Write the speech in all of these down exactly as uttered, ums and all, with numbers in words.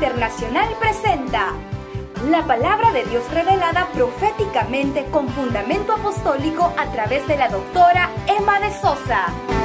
Internacional presenta la palabra de Dios revelada proféticamente con fundamento apostólico a través de la doctora Emma de Sosa.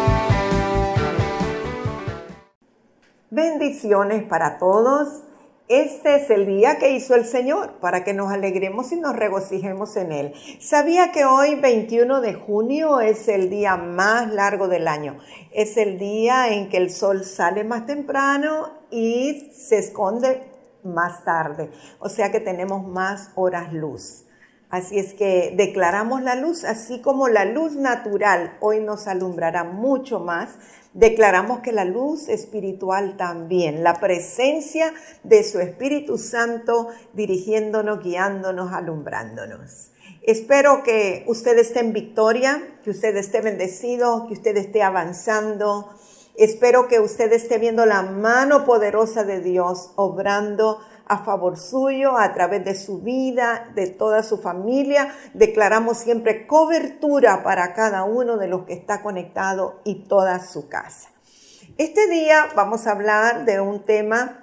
Bendiciones para todos. Este es el día que hizo el Señor para que nos alegremos y nos regocijemos en Él. ¿Sabía que hoy, veintiuno de junio, es el día más largo del año? Es el día en que el sol sale más temprano y se esconde más tarde. O sea que tenemos más horas luz. Así es que declaramos la luz, así como la luz natural hoy nos alumbrará mucho más. Declaramos que la luz espiritual también, la presencia de su Espíritu Santo dirigiéndonos, guiándonos, alumbrándonos. Espero que usted esté en victoria, que usted esté bendecido, que usted esté avanzando. Espero que usted esté viendo la mano poderosa de Dios obrando a favor suyo, a través de su vida, de toda su familia. Declaramos siempre cobertura para cada uno de los que está conectado y toda su casa. Este día vamos a hablar de un tema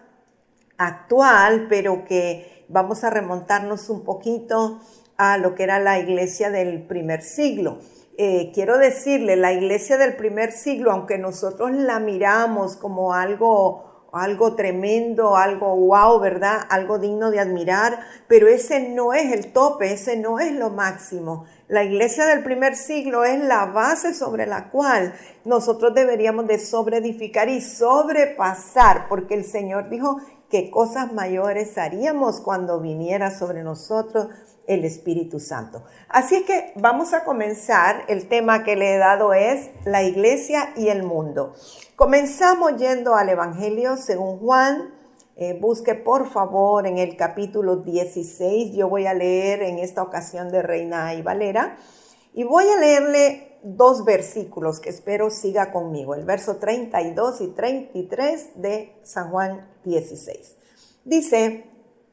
actual, pero que vamos a remontarnos un poquito a lo que era la iglesia del primer siglo. Eh, quiero decirle, la iglesia del primer siglo, aunque nosotros la miramos como algo algo tremendo, algo wow, ¿verdad? Algo digno de admirar, pero ese no es el tope, ese no es lo máximo. La iglesia del primer siglo es la base sobre la cual nosotros deberíamos de sobreedificar y sobrepasar, porque el Señor dijo que cosas mayores haríamos cuando viniera sobre nosotros el Espíritu Santo. Así es que vamos a comenzar. El tema que le he dado es la iglesia y el mundo. Comenzamos yendo al Evangelio según Juan. Eh, busque por favor en el capítulo dieciséis. Yo voy a leer en esta ocasión de Reina y Valera. Y voy a leerle dos versículos que espero siga conmigo. El verso treinta y dos y treinta y tres de San Juan dieciséis. Dice: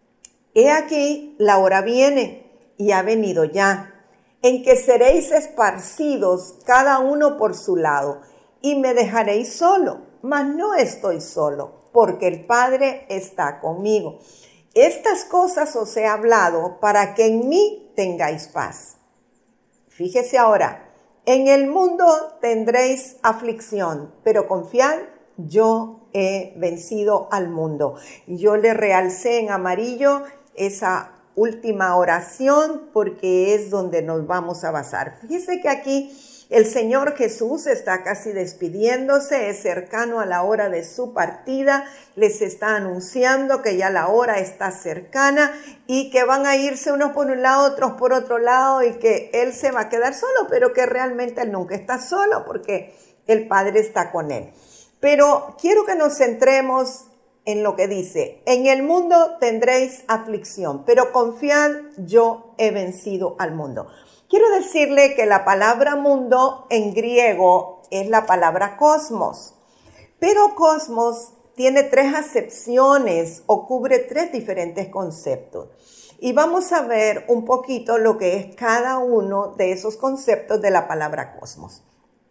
He aquí, la hora viene, y ha venido ya, en que seréis esparcidos cada uno por su lado, y me dejaréis solo, mas no estoy solo, porque el Padre está conmigo. Estas cosas os he hablado para que en mí tengáis paz. Fíjese ahora, en el mundo tendréis aflicción, pero confiad, yo he vencido al mundo. Yo le realcé en amarillo esa última oración porque es donde nos vamos a basar. Fíjese que aquí el Señor Jesús está casi despidiéndose, es cercano a la hora de su partida, les está anunciando que ya la hora está cercana y que van a irse unos por un lado, otros por otro lado y que Él se va a quedar solo, pero que realmente Él nunca está solo porque el Padre está con Él. Pero quiero que nos centremos en lo que dice: en el mundo tendréis aflicción, pero confiad, yo he vencido al mundo. Quiero decirle que la palabra mundo en griego es la palabra cosmos, pero cosmos tiene tres acepciones o cubre tres diferentes conceptos. Y vamos a ver un poquito lo que es cada uno de esos conceptos de la palabra cosmos.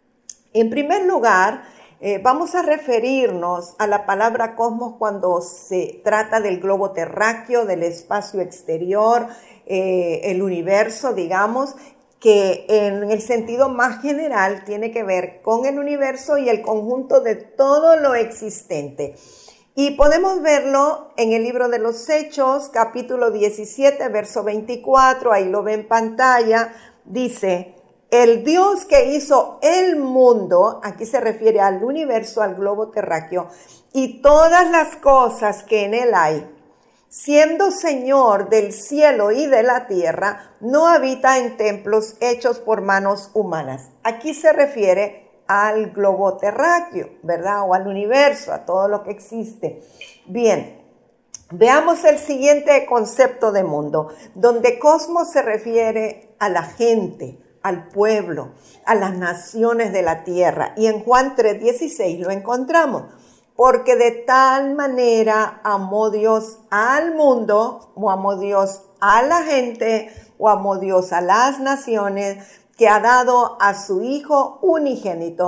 En primer lugar, Eh, vamos a referirnos a la palabra cosmos cuando se trata del globo terráqueo, del espacio exterior, eh, el universo, digamos, que en el sentido más general tiene que ver con el universo y el conjunto de todo lo existente. Y podemos verlo en el libro de los Hechos, capítulo diecisiete, verso veinticuatro, ahí lo ve en pantalla, dice: el Dios que hizo el mundo, aquí se refiere al universo, al globo terráqueo, y todas las cosas que en él hay, siendo Señor del cielo y de la tierra, no habita en templos hechos por manos humanas. Aquí se refiere al globo terráqueo, ¿verdad? O al universo, a todo lo que existe. Bien, veamos el siguiente concepto de mundo, donde cosmos se refiere a la gente, al pueblo, a las naciones de la tierra. Y en Juan tres dieciséis lo encontramos. Porque de tal manera amó Dios al mundo, o amó Dios a la gente, o amó Dios a las naciones, que ha dado a su Hijo unigénito,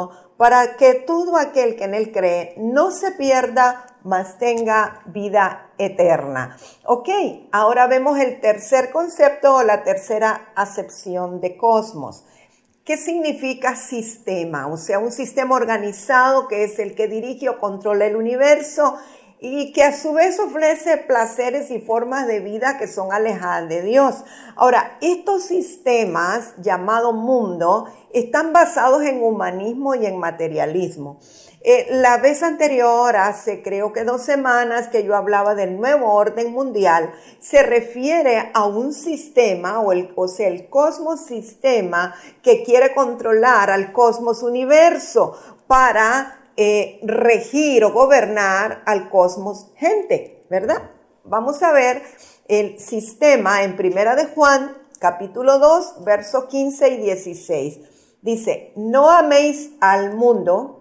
para que todo aquel que en él cree no se pierda, mas tenga vida eterna. Ok, ahora vemos el tercer concepto o la tercera acepción de cosmos. ¿Qué significa sistema? O sea, un sistema organizado que es el que dirige o controla el universo y que a su vez ofrece placeres y formas de vida que son alejadas de Dios. Ahora, estos sistemas llamados mundo están basados en humanismo y en materialismo. Eh, la vez anterior, hace creo que dos semanas que yo hablaba del nuevo orden mundial, se refiere a un sistema, o, el, o sea, el cosmos sistema que quiere controlar al cosmos universo para eh, regir o gobernar al cosmos gente, ¿verdad? Vamos a ver el sistema en Primera de Juan, capítulo dos, versos quince y dieciséis. Dice, no améis al mundo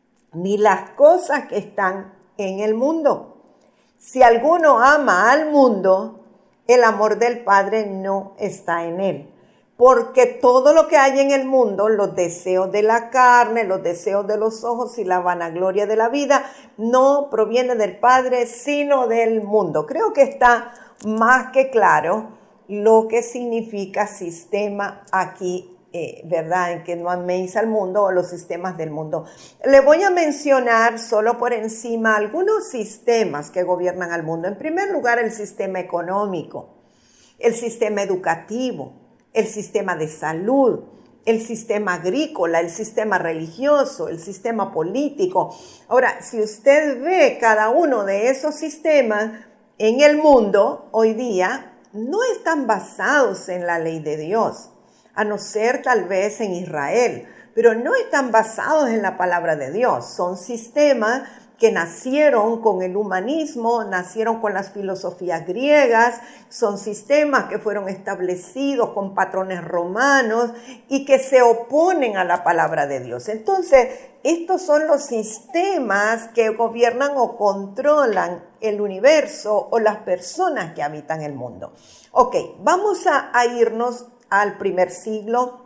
ni las cosas que están en el mundo. Si alguno ama al mundo, el amor del Padre no está en él. Porque todo lo que hay en el mundo, los deseos de la carne, los deseos de los ojos y la vanagloria de la vida, no proviene del Padre, sino del mundo. Creo que está más que claro lo que significa sistema aquí. Eh, ¿verdad? En que no améis al mundo o los sistemas del mundo. Le voy a mencionar solo por encima algunos sistemas que gobiernan al mundo. En primer lugar, el sistema económico, el sistema educativo, el sistema de salud, el sistema agrícola, el sistema religioso, el sistema político. Ahora, si usted ve cada uno de esos sistemas en el mundo hoy día, no están basados en la ley de Dios, a no ser tal vez en Israel, pero no están basados en la palabra de Dios. Son sistemas que nacieron con el humanismo, nacieron con las filosofías griegas, son sistemas que fueron establecidos con patrones romanos y que se oponen a la palabra de Dios. Entonces, estos son los sistemas que gobiernan o controlan el universo o las personas que habitan el mundo. Ok, vamos a, a irnos al primer siglo,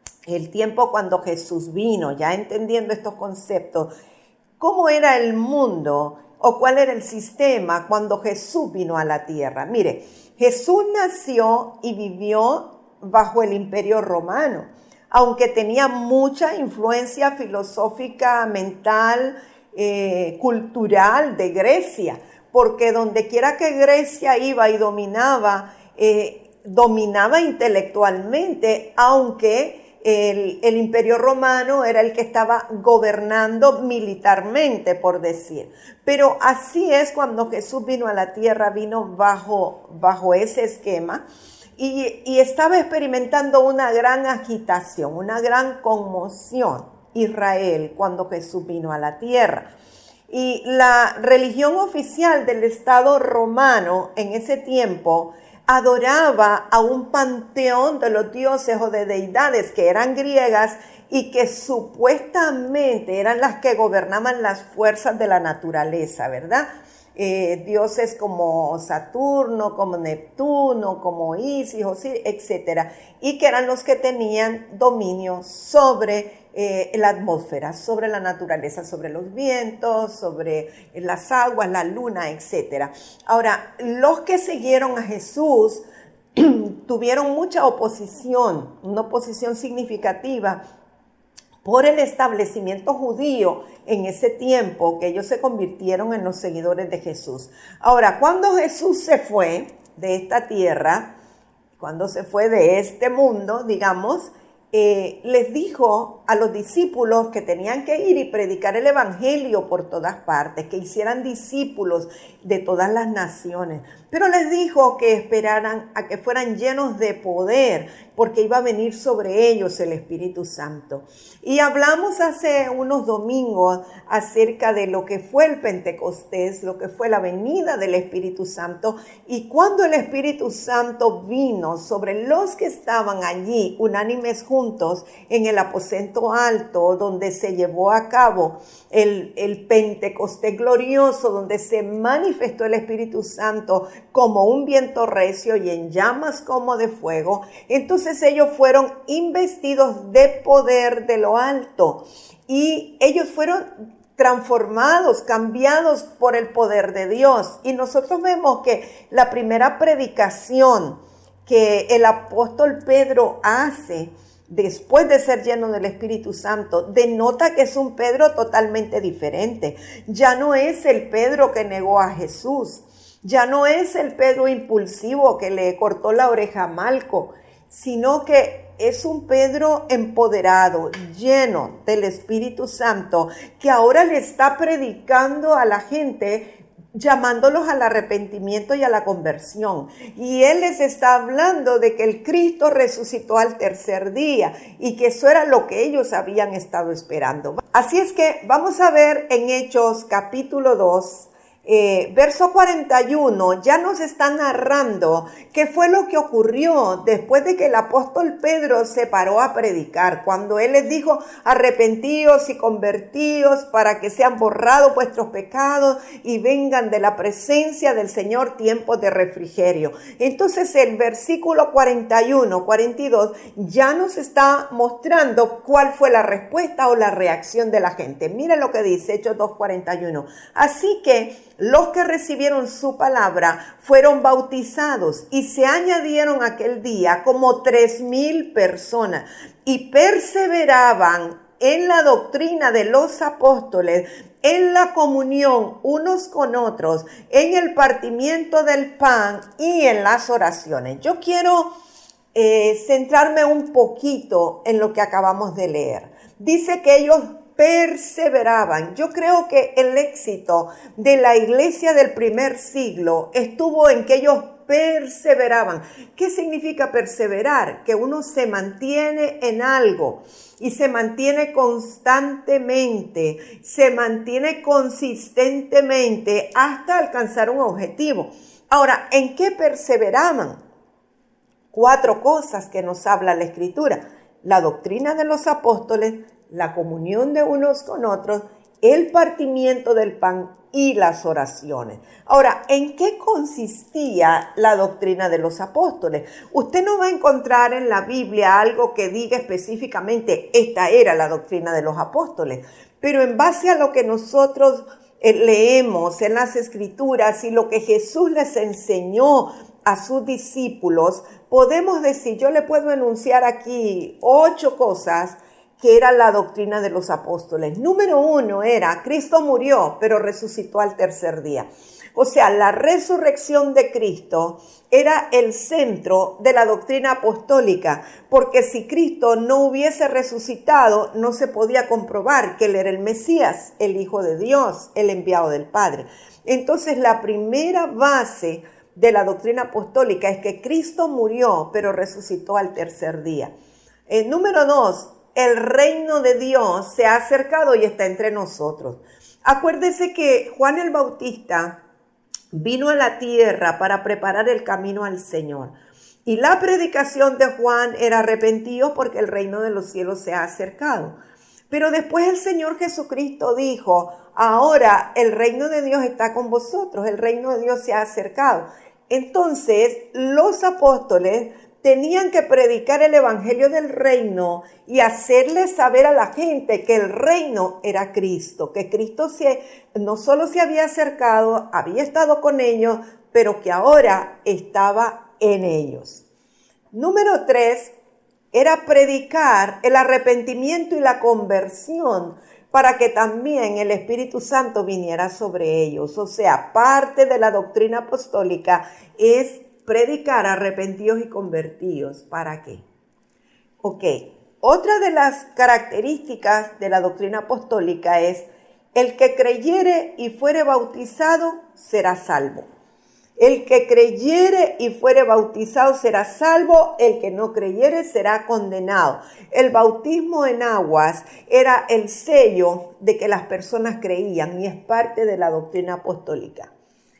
el tiempo cuando Jesús vino, ya entendiendo estos conceptos. ¿Cómo era el mundo o cuál era el sistema cuando Jesús vino a la tierra? Mire, Jesús nació y vivió bajo el Imperio Romano, aunque tenía mucha influencia filosófica, mental, eh, cultural de Grecia, porque donde quiera que Grecia iba y dominaba, eh, dominaba intelectualmente, aunque el, el Imperio Romano era el que estaba gobernando militarmente, por decir. Pero así es cuando Jesús vino a la tierra, vino bajo, bajo ese esquema y, y estaba experimentando una gran agitación, una gran conmoción Israel cuando Jesús vino a la tierra. Y la religión oficial del Estado romano en ese tiempo adoraba a un panteón de los dioses o de deidades que eran griegas y que supuestamente eran las que gobernaban las fuerzas de la naturaleza, ¿verdad? Eh, dioses como Saturno, como Neptuno, como Isis, Osiris, etcétera, y que eran los que tenían dominio sobre eh, la atmósfera, sobre la naturaleza, sobre los vientos, sobre las aguas, la luna, etcétera. Ahora, los que siguieron a Jesús tuvieron mucha oposición, una oposición significativa por el establecimiento judío en ese tiempo, que ellos se convirtieron en los seguidores de Jesús. Ahora, cuando Jesús se fue de esta tierra, cuando se fue de este mundo, digamos, eh, les dijo a los discípulos que tenían que ir y predicar el evangelio por todas partes, que hicieran discípulos de todas las naciones. Pero les dijo que esperaran a que fueran llenos de poder, porque iba a venir sobre ellos el Espíritu Santo. Y hablamos hace unos domingos acerca de lo que fue el Pentecostés, lo que fue la venida del Espíritu Santo, y cuando el Espíritu Santo vino sobre los que estaban allí, unánimes juntos, en el aposento alto, donde se llevó a cabo el, el Pentecostés glorioso, donde se manifestó el Espíritu Santo como un viento recio y en llamas como de fuego. Entonces ellos fueron investidos de poder de lo alto. y ellos fueron transformados, cambiados por el poder de Dios. Y nosotros vemos que la primera predicación que el apóstol Pedro hace después de ser lleno del Espíritu Santo, denota que es un Pedro totalmente diferente. Ya no es el Pedro que negó a Jesús, ya no es el Pedro impulsivo que le cortó la oreja a Malco, sino que es un Pedro empoderado, lleno del Espíritu Santo, que ahora le está predicando a la gente, llamándolos al arrepentimiento y a la conversión. Y él les está hablando de que el Cristo resucitó al tercer día y que eso era lo que ellos habían estado esperando. Así es que vamos a ver en Hechos capítulo dos, Eh, verso cuarenta y uno, ya nos está narrando qué fue lo que ocurrió después de que el apóstol Pedro se paró a predicar, cuando él les dijo: arrepentíos y convertíos para que sean borrados vuestros pecados y vengan de la presencia del Señor tiempos de refrigerio. Entonces el versículo cuarenta y uno, cuarenta y dos ya nos está mostrando cuál fue la respuesta o la reacción de la gente. Miren lo que dice Hechos dos, cuarenta y uno. Así que los que recibieron su palabra fueron bautizados y se añadieron aquel día como tres mil personas y perseveraban en la doctrina de los apóstoles, en la comunión unos con otros, en el partimiento del pan y en las oraciones. Yo quiero eh, centrarme un poquito en lo que acabamos de leer. Dice que ellos perseveraban. Yo creo que el éxito de la iglesia del primer siglo estuvo en que ellos perseveraban. ¿Qué significa perseverar? Que uno se mantiene en algo y se mantiene constantemente, se mantiene consistentemente hasta alcanzar un objetivo. Ahora, ¿en qué perseveraban? Cuatro cosas que nos habla la Escritura: la doctrina de los apóstoles, la comunión de unos con otros, el partimiento del pan y las oraciones. Ahora, ¿en qué consistía la doctrina de los apóstoles? Usted no va a encontrar en la Biblia algo que diga específicamente esta era la doctrina de los apóstoles, pero en base a lo que nosotros eh, leemos en las Escrituras y lo que Jesús les enseñó a sus discípulos, podemos decir, yo le puedo enunciar aquí ocho cosas que era la doctrina de los apóstoles. Número uno era: Cristo murió, pero resucitó al tercer día. O sea, la resurrección de Cristo era el centro de la doctrina apostólica, porque si Cristo no hubiese resucitado, no se podía comprobar que él era el Mesías, el Hijo de Dios, el enviado del Padre. Entonces, la primera base de la doctrina apostólica es que Cristo murió, pero resucitó al tercer día. Eh, número dos, el reino de Dios se ha acercado y está entre nosotros. Acuérdese que Juan el Bautista vino a la tierra para preparar el camino al Señor. Y la predicación de Juan era: arrepentíos porque el reino de los cielos se ha acercado. Pero después el Señor Jesucristo dijo: ahora el reino de Dios está con vosotros, el reino de Dios se ha acercado. Entonces los apóstoles tenían que predicar el evangelio del reino y hacerles saber a la gente que el reino era Cristo, que Cristo se, no solo se había acercado, había estado con ellos, pero que ahora estaba en ellos. Número tres, era predicar el arrepentimiento y la conversión para que también el Espíritu Santo viniera sobre ellos. O sea, parte de la doctrina apostólica es predicar arrepentidos y convertidos. ¿Para qué? Ok, otra de las características de la doctrina apostólica es: el que creyere y fuere bautizado será salvo. El que creyere y fuere bautizado será salvo, el que no creyere será condenado. El bautismo en aguas era el sello de que las personas creían y es parte de la doctrina apostólica.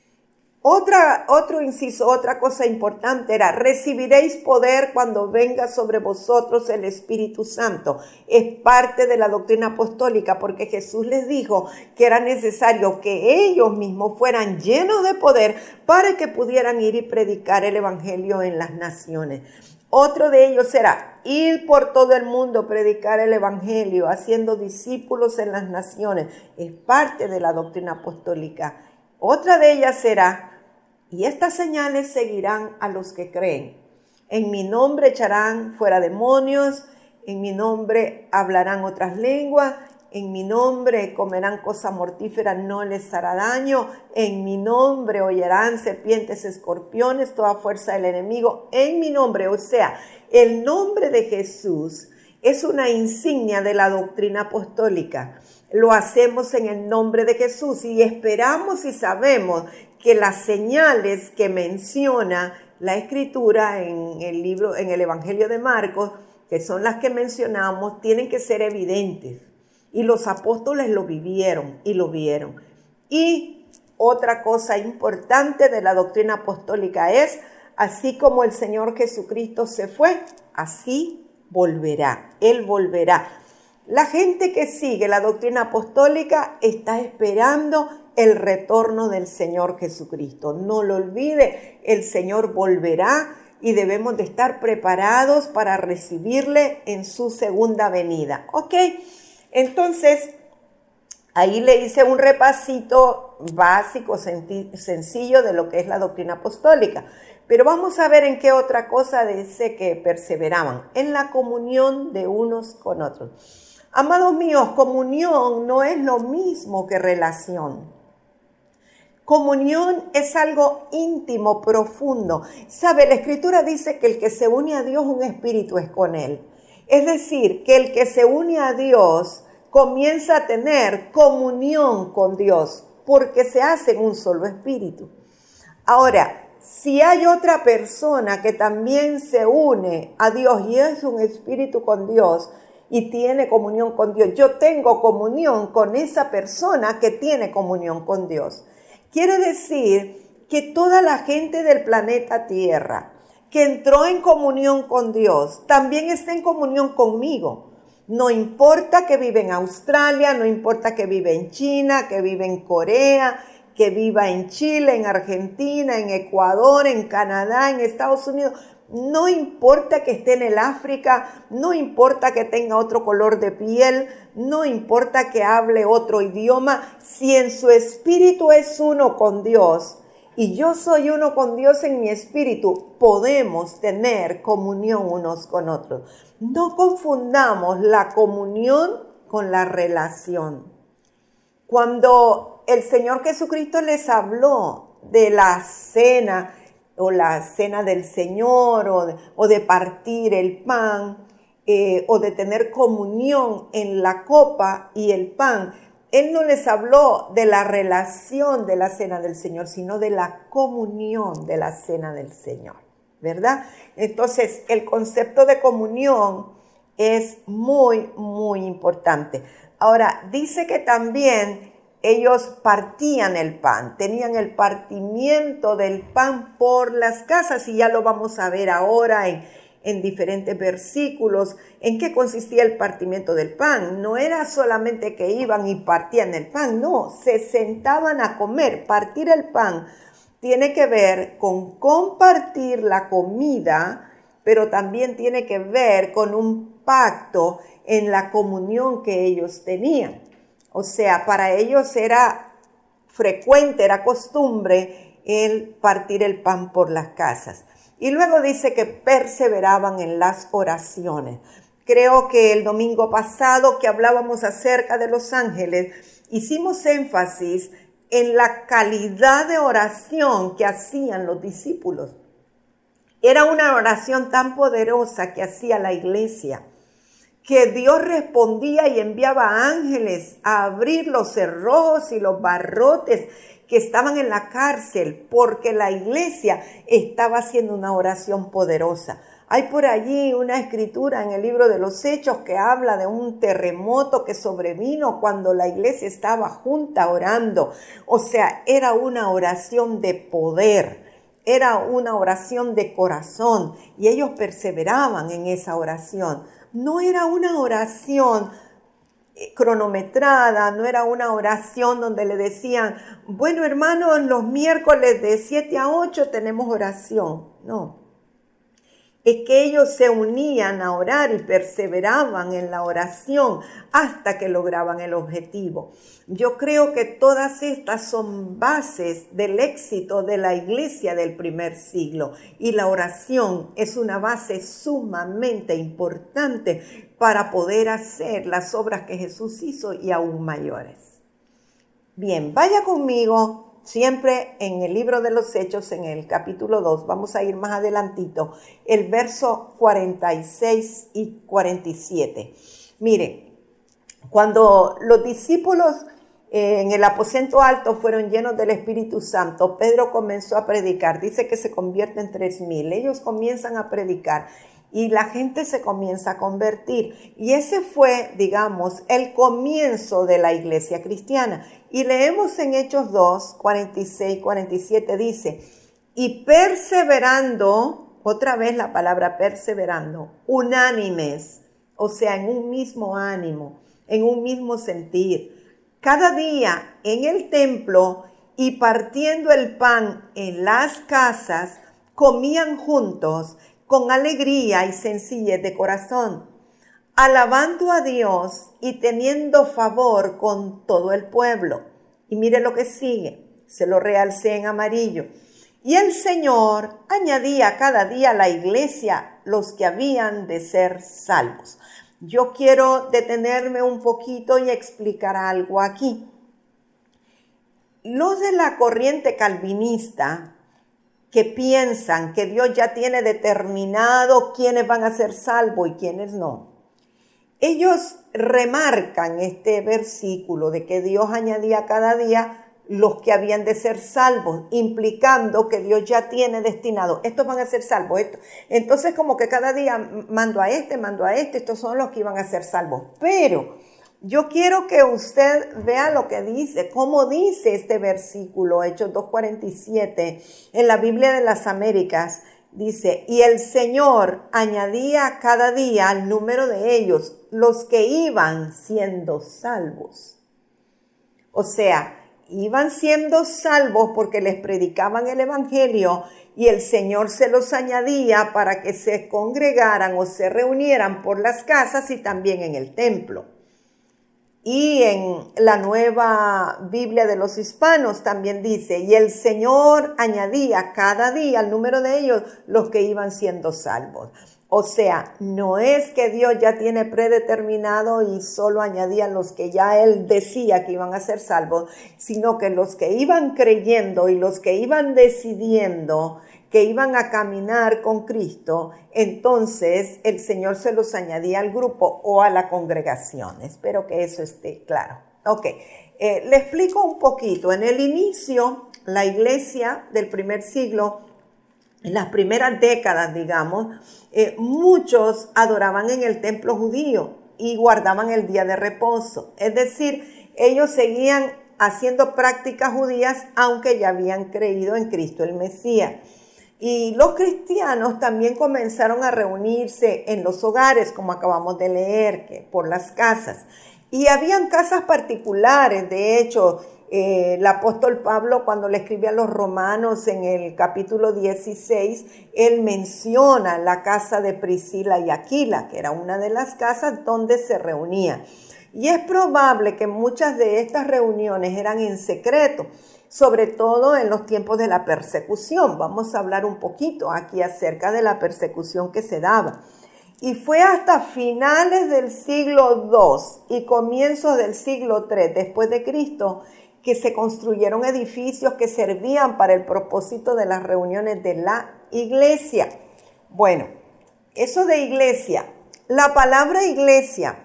Otra, otro inciso, otra cosa importante era: recibiréis poder cuando venga sobre vosotros el Espíritu Santo. Es parte de la doctrina apostólica, porque Jesús les dijo que era necesario que ellos mismos fueran llenos de poder para que pudieran ir y predicar el evangelio en las naciones. Otro de ellos era: ir por todo el mundo, predicar el evangelio, haciendo discípulos en las naciones. Es parte de la doctrina apostólica. Otra de ellas será, y estas señales seguirán a los que creen. En mi nombre echarán fuera demonios, en mi nombre hablarán otras lenguas, en mi nombre comerán cosas mortíferas, no les hará daño, en mi nombre hollarán serpientes, escorpiones, toda fuerza del enemigo, en mi nombre. O sea, el nombre de Jesús es una insignia de la doctrina apostólica. Lo hacemos en el nombre de Jesús y esperamos y sabemos que las señales que menciona la Escritura en el libro, en el Evangelio de Marcos, que son las que mencionamos, tienen que ser evidentes. Y los apóstoles lo vivieron y lo vieron. Y otra cosa importante de la doctrina apostólica es, así como el Señor Jesucristo se fue, así volverá. Él volverá. La gente que sigue la doctrina apostólica está esperando el retorno del Señor Jesucristo. No lo olvide, el Señor volverá y debemos de estar preparados para recibirle en su segunda venida. ¿Ok? Entonces, ahí le hice un repasito básico, sencillo de lo que es la doctrina apostólica. Pero vamos a ver en qué otra cosa dice que perseveraban. En la comunión de unos con otros. Amados míos, comunión no es lo mismo que relación. Comunión es algo íntimo, profundo. ¿Sabe? La Escritura dice que el que se une a Dios, un espíritu es con él. Es decir, que el que se une a Dios comienza a tener comunión con Dios, porque se hace en un solo espíritu. Ahora, si hay otra persona que también se une a Dios y es un espíritu con Dios y tiene comunión con Dios, yo tengo comunión con esa persona que tiene comunión con Dios. Quiere decir que toda la gente del planeta Tierra que entró en comunión con Dios, también está en comunión conmigo. No importa que vive en Australia, no importa que vive en China, que vive en Corea, que viva en Chile, en Argentina, en Ecuador, en Canadá, en Estados Unidos. No importa que esté en el África, no importa que tenga otro color de piel, no importa que hable otro idioma. Si en su espíritu es uno con Dios, y yo soy uno con Dios en mi espíritu, podemos tener comunión unos con otros. No confundamos la comunión con la relación. Cuando el Señor Jesucristo les habló de la cena, o la cena del Señor, o de, o de partir el pan, eh, o de tener comunión en la copa y el pan, Él no les habló de la relación de la cena del Señor, sino de la comunión de la cena del Señor, ¿verdad? Entonces, el concepto de comunión es muy, muy importante. Ahora, dice que también ellos partían el pan, tenían el partimiento del pan por las casas, y ya lo vamos a ver ahora en en diferentes versículos, en qué consistía el partimiento del pan. No era solamente que iban y partían el pan, no, se sentaban a comer. Partir el pan tiene que ver con compartir la comida, pero también tiene que ver con un pacto en la comunión que ellos tenían. O sea, para ellos era frecuente, era costumbre el partir el pan por las casas. Y luego dice que perseveraban en las oraciones. Creo que el domingo pasado que hablábamos acerca de los ángeles, hicimos énfasis en la calidad de oración que hacían los discípulos. Era una oración tan poderosa que hacía la iglesia, que Dios respondía y enviaba ángeles a abrir los cerrojos y los barrotes que estaban en la cárcel, porque la iglesia estaba haciendo una oración poderosa. Hay por allí una escritura en el libro de los Hechos que habla de un terremoto que sobrevino cuando la iglesia estaba junta orando. O sea, era una oración de poder, era una oración de corazón, y ellos perseveraban en esa oración. No era una oración cronometrada, no era una oración donde le decían, bueno hermanos, los miércoles de siete a ocho tenemos oración. No. es que ellos se unían a orar y perseveraban en la oración hasta que lograban el objetivo. Yo creo que todas estas son bases del éxito de la iglesia del primer siglo, y la oración es una base sumamente importante para poder hacer las obras que Jesús hizo y aún mayores. Bien, vaya conmigo siempre en el libro de los Hechos, en el capítulo dos, vamos a ir más adelantito, el verso cuarenta y seis y cuarenta y siete. Mire, cuando los discípulos eh, en el aposento alto fueron llenos del Espíritu Santo, Pedro comenzó a predicar. Dice que se convierte en tres mil. Ellos comienzan a predicar y la gente se comienza a convertir. Y ese fue, digamos, el comienzo de la iglesia cristiana. Y leemos en Hechos dos, cuarenta y seis, cuarenta y siete, dice, y perseverando, otra vez la palabra perseverando, unánimes, o sea, en un mismo ánimo, en un mismo sentir, cada día en el templo y partiendo el pan en las casas, comían juntos con alegría y sencillez de corazón, alabando a Dios y teniendo favor con todo el pueblo. Y mire lo que sigue, se lo realcé en amarillo. Y el Señor añadía cada día a la iglesia los que habían de ser salvos. Yo quiero detenerme un poquito y explicar algo aquí. Los de la corriente calvinista que piensan que Dios ya tiene determinado quiénes van a ser salvos y quiénes no, ellos remarcan este versículo de que Dios añadía cada día los que habían de ser salvos, implicando que Dios ya tiene destinado, estos van a ser salvos. Esto. Entonces como que cada día mando a este, mando a este, estos son los que iban a ser salvos. Pero yo quiero que usted vea lo que dice, cómo dice este versículo, Hechos dos cuarenta y siete, en la Biblia de las Américas. Dice, y el Señor añadía cada día al número de ellos los que iban siendo salvos. O sea, iban siendo salvos porque les predicaban el evangelio y el Señor se los añadía para que se congregaran o se reunieran por las casas y también en el templo. Y en la Nueva Biblia de los Hispanos también dice, y el Señor añadía cada día al número de ellos los que iban siendo salvos. O sea, no es que Dios ya tiene predeterminado y solo añadía los que ya Él decía que iban a ser salvos, sino que los que iban creyendo y los que iban decidiendo que iban a caminar con Cristo, entonces el Señor se los añadía al grupo o a la congregación. Espero que eso esté claro. Ok, eh, le explico un poquito. En el inicio, la iglesia del primer siglo, en las primeras décadas, digamos, eh, muchos adoraban en el templo judío y guardaban el día de reposo. Es decir, ellos seguían haciendo prácticas judías aunque ya habían creído en Cristo el Mesías. Y los cristianos también comenzaron a reunirse en los hogares, como acabamos de leer, que por las casas. Y habían casas particulares. De hecho, eh, el apóstol Pablo, cuando le escribe a los romanos en el capítulo dieciséis, él menciona la casa de Priscila y Aquila, que era una de las casas donde se reunían. Y es probable que muchas de estas reuniones eran en secreto, sobre todo en los tiempos de la persecución. Vamos a hablar un poquito aquí acerca de la persecución que se daba. Y fue hasta finales del siglo dos y comienzos del siglo tres después de Cristo que se construyeron edificios que servían para el propósito de las reuniones de la iglesia. Bueno, eso de iglesia, la palabra iglesia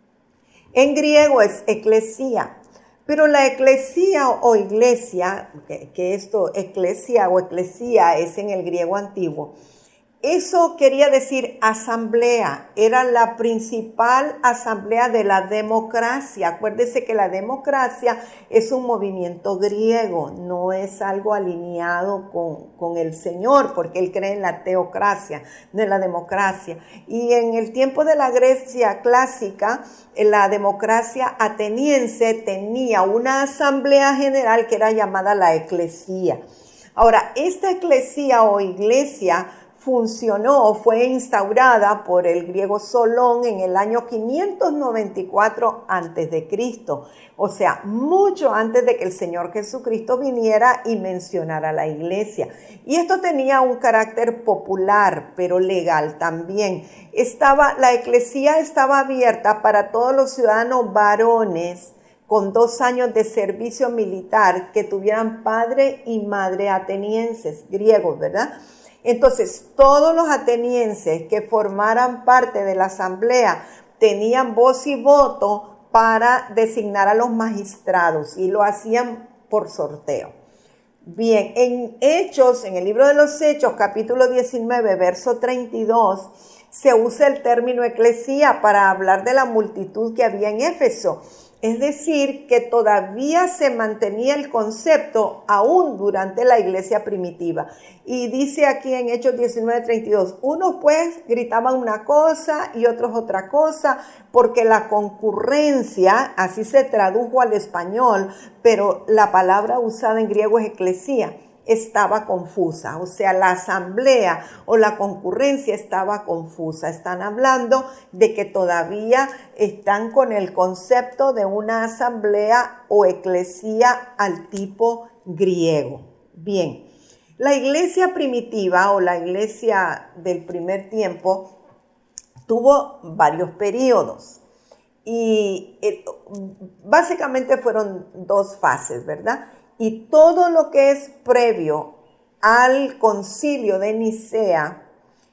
en griego es eclesía. Pero la eclesía o iglesia, que, que esto, eclesia o eclesía es en el griego antiguo, eso quería decir asamblea, era la principal asamblea de la democracia. Acuérdese que la democracia es un movimiento griego, no es algo alineado con, con el Señor, porque Él cree en la teocracia, no en la democracia. Y en el tiempo de la Grecia clásica, la democracia ateniense tenía una asamblea general que era llamada la eclesía. Ahora, esta eclesía o iglesia funcionó, fue instaurada por el griego Solón en el año quinientos noventa y cuatro antes de Cristo, o sea, mucho antes de que el Señor Jesucristo viniera y mencionara la iglesia. Y esto tenía un carácter popular, pero legal también. Estaba, la eclesía estaba abierta para todos los ciudadanos varones con dos años de servicio militar que tuvieran padre y madre atenienses, griegos, ¿verdad? Entonces, todos los atenienses que formaran parte de la asamblea tenían voz y voto para designar a los magistrados y lo hacían por sorteo. Bien, en Hechos, en el libro de los Hechos, capítulo diecinueve, verso treinta y dos, se usa el término eclesía para hablar de la multitud que había en Éfeso. Es decir, que todavía se mantenía el concepto aún durante la iglesia primitiva. Y dice aquí en Hechos diecinueve, treinta y dos, unos pues gritaban una cosa y otros otra cosa, porque la concurrencia, así se tradujo al español, pero la palabra usada en griego es eclesía, estaba confusa, o sea, la asamblea o la concurrencia estaba confusa. Están hablando de que todavía están con el concepto de una asamblea o eclesía al tipo griego. Bien, la iglesia primitiva o la iglesia del primer tiempo tuvo varios periodos y eh, básicamente fueron dos fases, ¿verdad? Y todo lo que es previo al concilio de Nicea,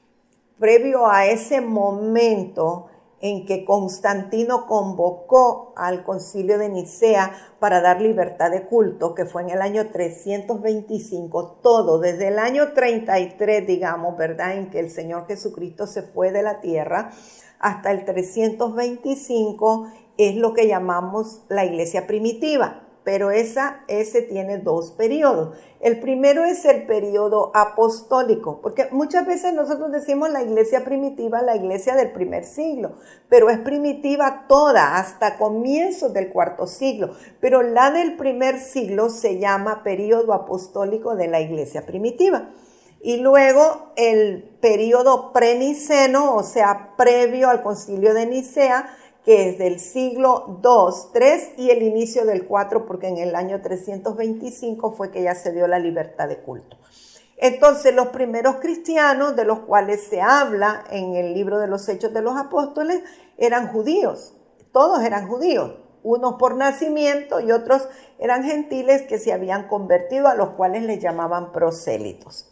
previo a ese momento en que Constantino convocó al concilio de Nicea para dar libertad de culto, que fue en el año trescientos veinticinco, todo desde el año treinta y tres, digamos, ¿verdad?, en que el Señor Jesucristo se fue de la tierra, hasta el trescientos veinticinco es lo que llamamos la iglesia primitiva. Pero esa, ese tiene dos periodos. El primero es el periodo apostólico, porque muchas veces nosotros decimos la iglesia primitiva, la iglesia del primer siglo, pero es primitiva toda, hasta comienzos del cuarto siglo. Pero la del primer siglo se llama periodo apostólico de la iglesia primitiva. Y luego el periodo preniceno, o sea, previo al concilio de Nicea, que es del siglo dos, tres y el inicio del cuatro, porque en el año trescientos veinticinco fue que ya se dio la libertad de culto. Entonces, los primeros cristianos, de los cuales se habla en el libro de los Hechos de los Apóstoles, eran judíos. Todos eran judíos, unos por nacimiento y otros eran gentiles que se habían convertido, a los cuales les llamaban prosélitos.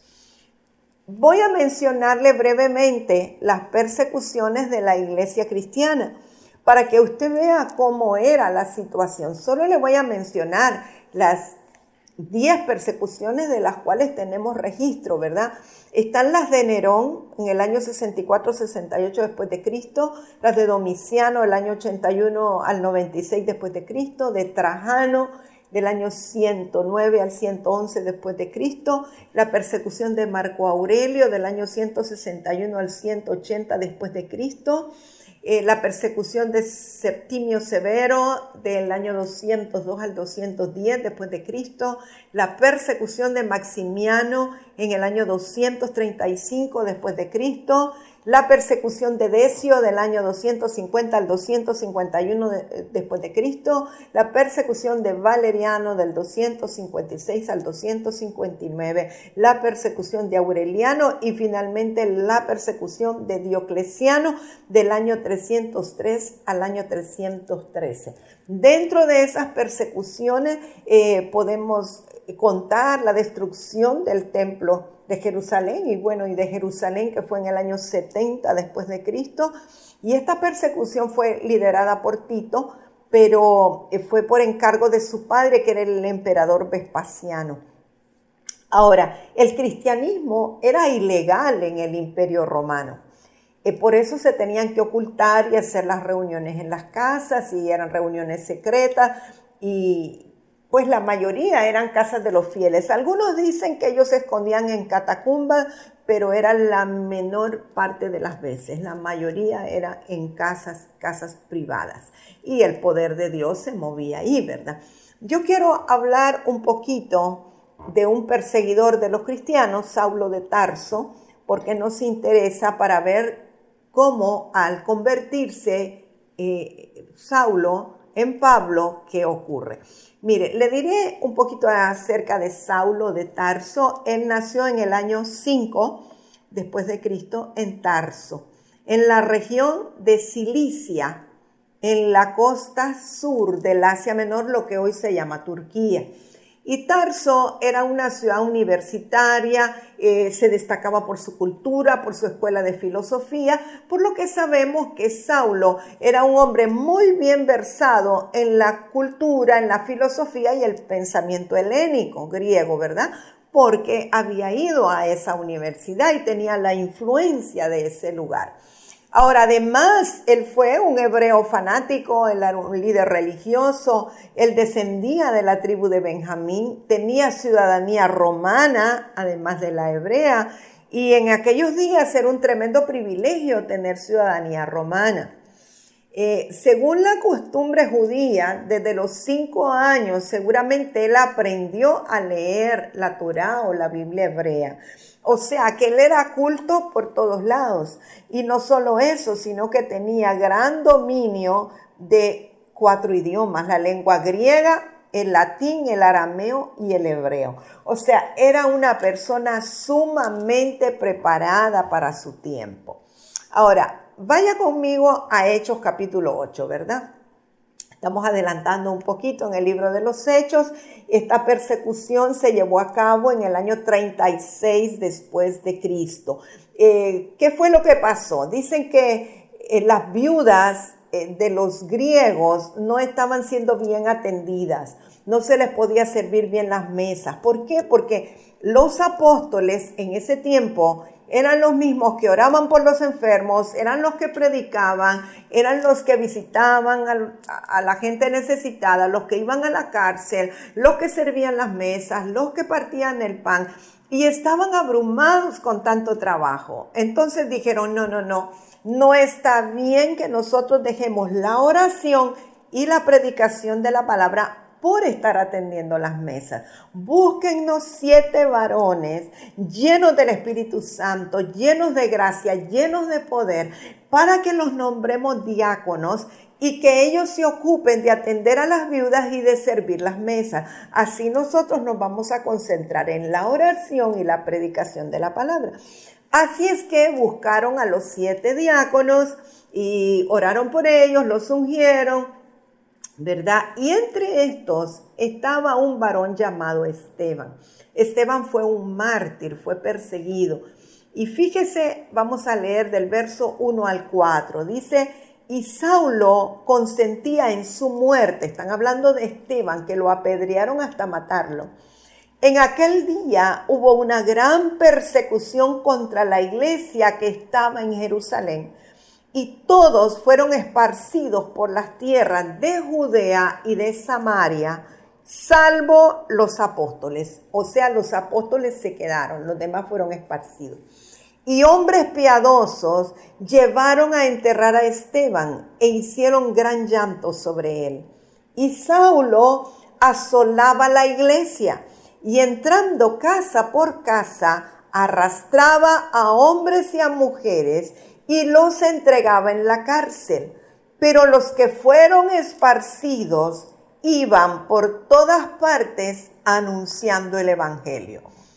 Voy a mencionarle brevemente las persecuciones de la iglesia cristiana, para que usted vea cómo era la situación. Solo le voy a mencionar las diez persecuciones de las cuales tenemos registro, ¿verdad? Están las de Nerón en el año sesenta y cuatro, sesenta y ocho después de Cristo, las de Domiciano el año ochenta y uno al noventa y seis después de Cristo, de Trajano del año ciento nueve al ciento once después de Cristo, la persecución de Marco Aurelio del año ciento sesenta y uno al ciento ochenta después de Cristo, Eh, la persecución de Septimio Severo del año doscientos dos al doscientos diez después de Cristo, la persecución de Maximiano en el año doscientos treinta y cinco después de Cristo, la persecución de Decio del año doscientos cincuenta al doscientos cincuenta y uno de, después de Cristo, la persecución de Valeriano del doscientos cincuenta y seis al doscientos cincuenta y nueve, la persecución de Aureliano y finalmente la persecución de Diocleciano del año trescientos tres al año trescientos trece. Dentro de esas persecuciones eh, podemos contar la destrucción del templo de Jerusalén y bueno, y de Jerusalén, que fue en el año setenta después de Cristo, y esta persecución fue liderada por Tito, pero fue por encargo de su padre, que era el emperador Vespasiano. Ahora, el cristianismo era ilegal en el Imperio Romano, eh, por eso se tenían que ocultar y hacer las reuniones en las casas, y eran reuniones secretas, y pues la mayoría eran casas de los fieles. Algunos dicen que ellos se escondían en catacumbas, pero era la menor parte de las veces. La mayoría era en casas, casas privadas. Y el poder de Dios se movía ahí, ¿verdad? Yo quiero hablar un poquito de un perseguidor de los cristianos, Saulo de Tarso, porque nos interesa para ver cómo al convertirse eh, Saulo en Pablo, ¿qué ocurre? Mire, le diré un poquito acerca de Saulo de Tarso. Él nació en el año cinco después de Cristo en Tarso, en la región de Cilicia, en la costa sur del Asia Menor, lo que hoy se llama Turquía. Y Tarso era una ciudad universitaria, eh, se destacaba por su cultura, por su escuela de filosofía, por lo que sabemos que Saulo era un hombre muy bien versado en la cultura, en la filosofía y el pensamiento helénico, griego, ¿verdad? Porque había ido a esa universidad y tenía la influencia de ese lugar. Ahora, además, él fue un hebreo fanático, él era un líder religioso, él descendía de la tribu de Benjamín, tenía ciudadanía romana, además de la hebrea, y en aquellos días era un tremendo privilegio tener ciudadanía romana. Eh, según la costumbre judía, desde los cinco años seguramente él aprendió a leer la Torá o la Biblia hebrea. O sea, que él era culto por todos lados. Y no solo eso, sino que tenía gran dominio de cuatro idiomas, la lengua griega, el latín, el arameo y el hebreo. O sea, era una persona sumamente preparada para su tiempo. Ahora, vaya conmigo a Hechos capítulo ocho, ¿verdad? Estamos adelantando un poquito en el libro de los Hechos. Esta persecución se llevó a cabo en el año treinta y seis después de Cristo. Eh, ¿Qué fue lo que pasó? Dicen que eh, las viudas eh, de los griegos no estaban siendo bien atendidas. No se les podía servir bien las mesas. ¿Por qué? Porque los apóstoles en ese tiempo eran los mismos que oraban por los enfermos, eran los que predicaban, eran los que visitaban a, a la gente necesitada, los que iban a la cárcel, los que servían las mesas, los que partían el pan, y estaban abrumados con tanto trabajo. Entonces dijeron, no, no, no, no está bien que nosotros dejemos la oración y la predicación de la palabra por estar atendiendo las mesas. Búsquennos siete varones llenos del Espíritu Santo, llenos de gracia, llenos de poder, para que los nombremos diáconos y que ellos se ocupen de atender a las viudas y de servir las mesas. Así nosotros nos vamos a concentrar en la oración y la predicación de la palabra. Así es que buscaron a los siete diáconos y oraron por ellos, los ungieron, ¿verdad? Y entre estos estaba un varón llamado Esteban. Esteban fue un mártir, fue perseguido. Y fíjese, vamos a leer del verso uno al cuatro. Dice, y Saulo consentía en su muerte. Están hablando de Esteban, que lo apedrearon hasta matarlo. En aquel día hubo una gran persecución contra la iglesia que estaba en Jerusalén. Y todos fueron esparcidos por las tierras de Judea y de Samaria, salvo los apóstoles. O sea, los apóstoles se quedaron, los demás fueron esparcidos. Y hombres piadosos llevaron a enterrar a Esteban e hicieron gran llanto sobre él. Y Saulo asolaba la iglesia y entrando casa por casa, arrastraba a hombres y a mujeres y los entregaba en la cárcel. Pero los que fueron esparcidos iban por todas partes anunciando el evangelio.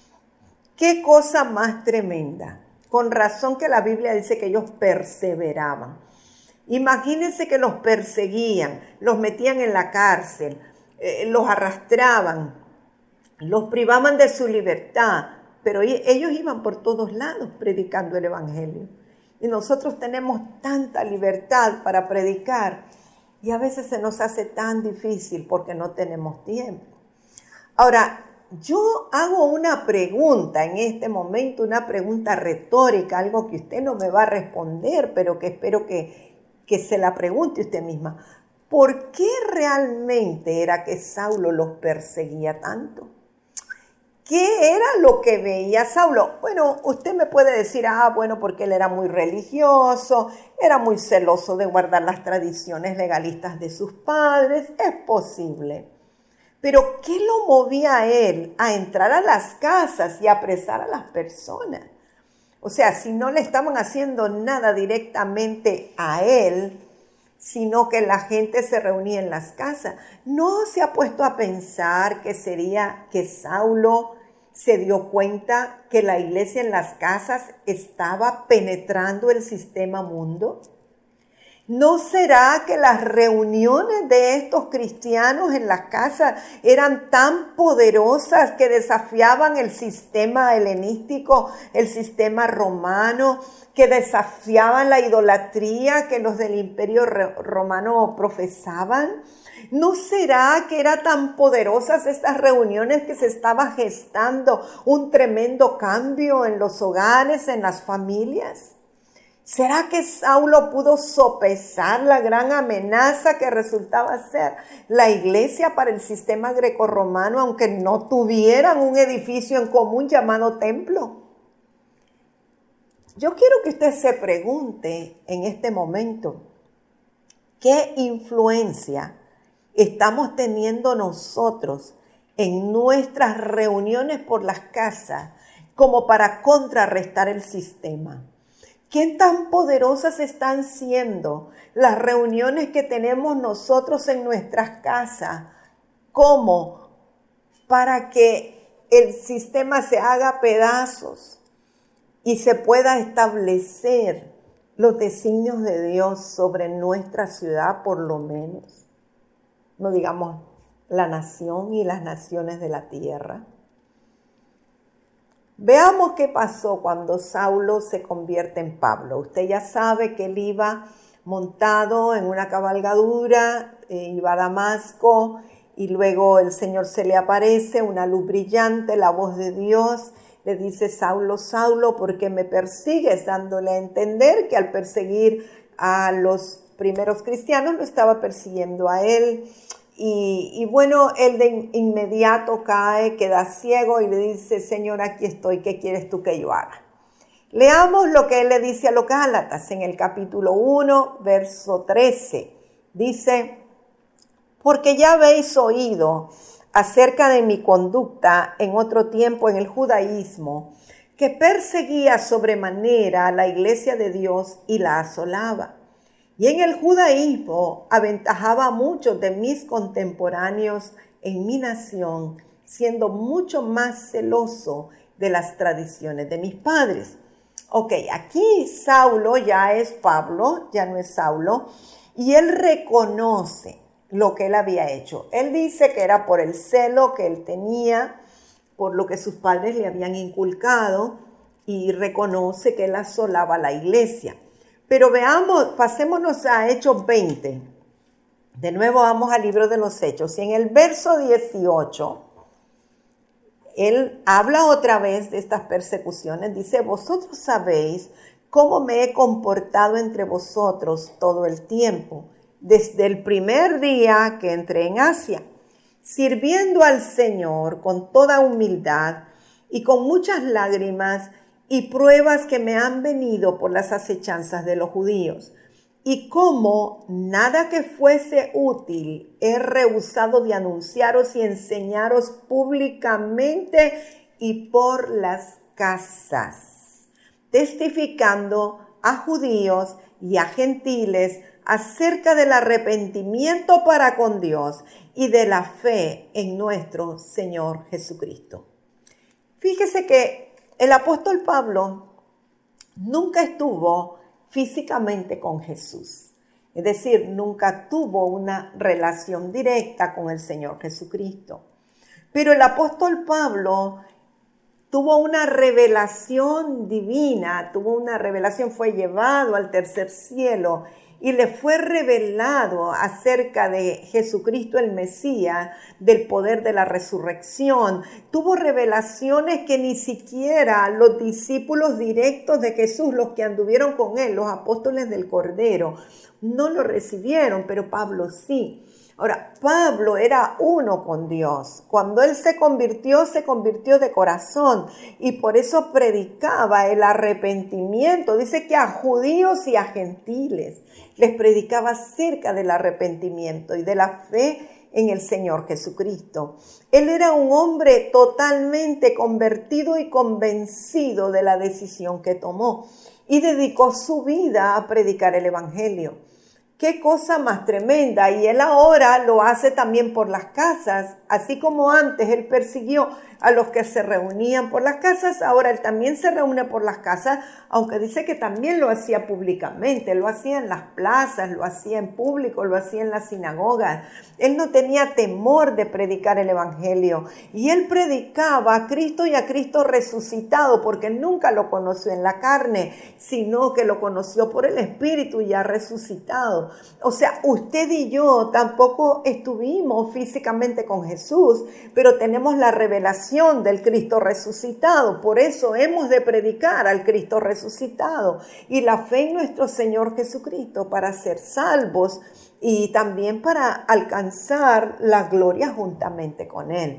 ¡Qué cosa más tremenda! Con razón que la Biblia dice que ellos perseveraban. Imagínense que los perseguían, los metían en la cárcel, eh, los arrastraban, los privaban de su libertad, pero ellos iban por todos lados predicando el evangelio. Y nosotros tenemos tanta libertad para predicar y a veces se nos hace tan difícil porque no tenemos tiempo. Ahora, yo hago una pregunta en este momento, una pregunta retórica, algo que usted no me va a responder, pero que espero que, que se la pregunte usted misma. ¿Por qué realmente era que Saulo los perseguía tanto? ¿Qué era lo que veía Saulo? Bueno, usted me puede decir, ah, bueno, porque él era muy religioso, era muy celoso de guardar las tradiciones legalistas de sus padres. Es posible. Pero ¿qué lo movía a él a entrar a las casas y a apresar a las personas? O sea, si no le estaban haciendo nada directamente a él, sino que la gente se reunía en las casas. ¿No se ha puesto a pensar que sería que Saulo se dio cuenta que la iglesia en las casas estaba penetrando el sistema mundo? ¿No será que las reuniones de estos cristianos en las casas eran tan poderosas que desafiaban el sistema helenístico, el sistema romano, que desafiaban la idolatría que los del imperio romano profesaban? ¿No será que eran tan poderosas estas reuniones que se estaba gestando un tremendo cambio en los hogares, en las familias? ¿Será que Saulo pudo sopesar la gran amenaza que resultaba ser la iglesia para el sistema grecorromano, aunque no tuvieran un edificio en común llamado templo? Yo quiero que usted se pregunte en este momento, ¿qué influencia estamos teniendo nosotros en nuestras reuniones por las casas como para contrarrestar el sistema? ¿Qué tan poderosas están siendo las reuniones que tenemos nosotros en nuestras casas como para que el sistema se haga pedazos y se pueda establecer los designios de Dios sobre nuestra ciudad, por lo menos? No digamos la nación y las naciones de la tierra. Veamos qué pasó cuando Saulo se convierte en Pablo. Usted ya sabe que él iba montado en una cabalgadura, eh, iba a Damasco, y luego el Señor se le aparece, una luz brillante, la voz de Dios le dice: Saulo, Saulo, ¿por qué me persigues? Dándole a entender que al perseguir a los primeros cristianos lo estaba persiguiendo a él. Y, y bueno, él de inmediato cae, queda ciego y le dice: Señor, aquí estoy, ¿qué quieres tú que yo haga? Leamos lo que él le dice a los Gálatas en el capítulo uno, verso trece. Dice: porque ya habéis oído acerca de mi conducta en otro tiempo en el judaísmo, que perseguía sobremanera a la iglesia de Dios y la asolaba. Y en el judaísmo aventajaba a muchos de mis contemporáneos en mi nación, siendo mucho más celoso de las tradiciones de mis padres. Ok, aquí Saulo ya es Pablo, ya no es Saulo, y él reconoce lo que él había hecho. Él dice que era por el celo que él tenía, por lo que sus padres le habían inculcado, y reconoce que él asolaba la iglesia. Pero veamos, pasémonos a Hechos veinte. De nuevo vamos al libro de los Hechos. Y en el verso dieciocho, él habla otra vez de estas persecuciones. Dice: vosotros sabéis cómo me he comportado entre vosotros todo el tiempo, desde el primer día que entré en Asia, sirviendo al Señor con toda humildad y con muchas lágrimas y pruebas que me han venido por las acechanzas de los judíos. Y como nada que fuese útil he rehusado de anunciaros y enseñaros públicamente y por las casas, testificando a judíos y a gentiles acerca del arrepentimiento para con Dios y de la fe en nuestro Señor Jesucristo. Fíjese que el apóstol Pablo nunca estuvo físicamente con Jesús. Es decir, nunca tuvo una relación directa con el Señor Jesucristo. Pero el apóstol Pablo tuvo una revelación divina, tuvo una revelación, fue llevado al tercer cielo y le fue revelado acerca de Jesucristo el Mesías, del poder de la resurrección. Tuvo revelaciones que ni siquiera los discípulos directos de Jesús, los que anduvieron con él, los apóstoles del Cordero, no lo recibieron, pero Pablo sí. Ahora, Pablo era uno con Dios. Cuando él se convirtió, se convirtió de corazón y por eso predicaba el arrepentimiento. Dice que a judíos y a gentiles les predicaba acerca del arrepentimiento y de la fe en el Señor Jesucristo. Él era un hombre totalmente convertido y convencido de la decisión que tomó y dedicó su vida a predicar el Evangelio. Qué cosa más tremenda. Y él ahora lo hace también por las casas, así como antes él persiguió a los que se reunían por las casas, ahora él también se reúne por las casas, aunque dice que también lo hacía públicamente, lo hacía en las plazas, lo hacía en público, lo hacía en las sinagogas. Él no tenía temor de predicar el Evangelio y él predicaba a Cristo y a Cristo resucitado, porque nunca lo conoció en la carne, sino que lo conoció por el Espíritu ya resucitado. O sea, usted y yo tampoco estuvimos físicamente con Jesús, pero tenemos la revelación del Cristo resucitado. Por eso hemos de predicar al Cristo resucitado y la fe en nuestro Señor Jesucristo para ser salvos y también para alcanzar la gloria juntamente con Él.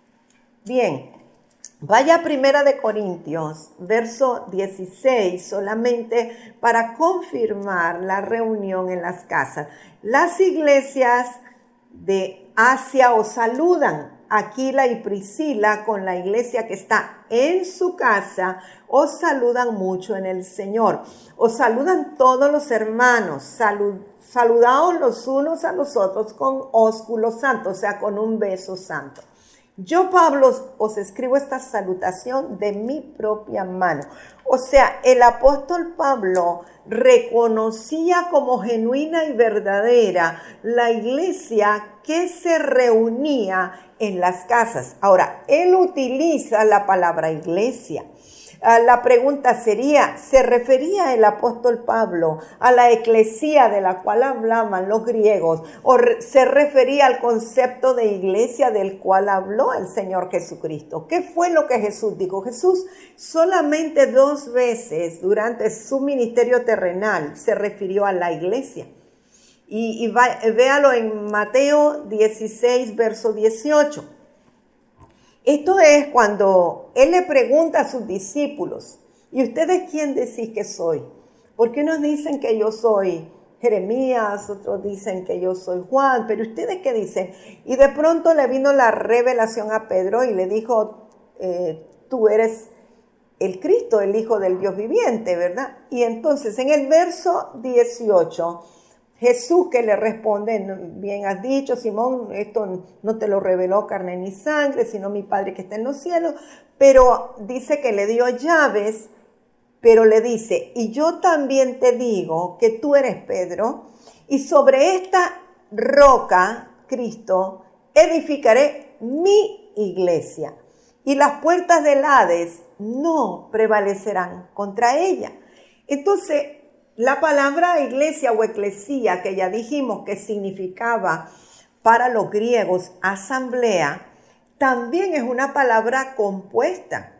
Bien, vaya a Primera de Corintios, verso dieciséis, solamente para confirmar la reunión en las casas. Las iglesias de Asia os saludan. Aquila y Priscila, con la iglesia que está en su casa, os saludan mucho en el Señor. Os saludan todos los hermanos. Salud, saludaos los unos a los otros con ósculo santo, o sea, con un beso santo. Yo, Pablo, os escribo esta salutación de mi propia mano. O sea, el apóstol Pablo reconocía como genuina y verdadera la iglesia que se reunía en las casas. Ahora, él utiliza la palabra iglesia. La pregunta sería, ¿se refería el apóstol Pablo a la eclesía de la cual hablaban los griegos o se refería al concepto de iglesia del cual habló el Señor Jesucristo? ¿Qué fue lo que Jesús dijo? Jesús solamente dos veces durante su ministerio terrenal se refirió a la iglesia. Y, y va, véalo en Mateo dieciséis, verso dieciocho. Esto es cuando Él le pregunta a sus discípulos, ¿y ustedes quién decís que soy? Porque unos dicen que yo soy Jeremías, otros dicen que yo soy Juan, pero ¿ustedes qué dicen? Y de pronto le vino la revelación a Pedro y le dijo, eh, tú eres el Cristo, el Hijo del Dios viviente, ¿verdad? Y entonces en el verso dieciocho, Jesús que le responde, bien has dicho, Simón, esto no te lo reveló carne ni sangre, sino mi Padre que está en los cielos, pero dice que le dio llaves, pero le dice, y yo también te digo que tú eres Pedro, y sobre esta roca, Cristo, edificaré mi iglesia, y las puertas del Hades no prevalecerán contra ella. Entonces, la palabra iglesia o eclesía, que ya dijimos que significaba para los griegos asamblea, también es una palabra compuesta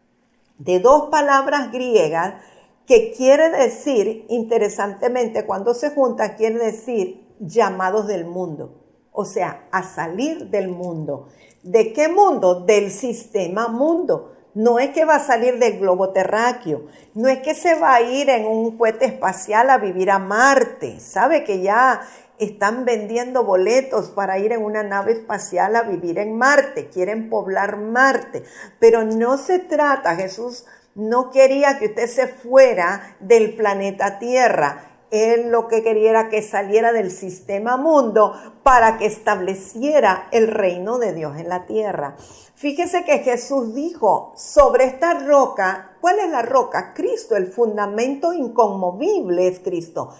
de dos palabras griegas que quiere decir, interesantemente, cuando se juntan, quiere decir llamados del mundo. O sea, a salir del mundo. ¿De qué mundo? Del sistema mundo. No es que va a salir del globo terráqueo, no es que se va a ir en un cohete espacial a vivir a Marte. Sabe que ya están vendiendo boletos para ir en una nave espacial a vivir en Marte, quieren poblar Marte. Pero no se trata, Jesús no quería que usted se fuera del planeta Tierra. Él lo que quería era que saliera del sistema mundo para que estableciera el reino de Dios en la tierra. Fíjese que Jesús dijo, sobre esta roca, ¿cuál es la roca? Cristo, el fundamento inconmovible es Cristo.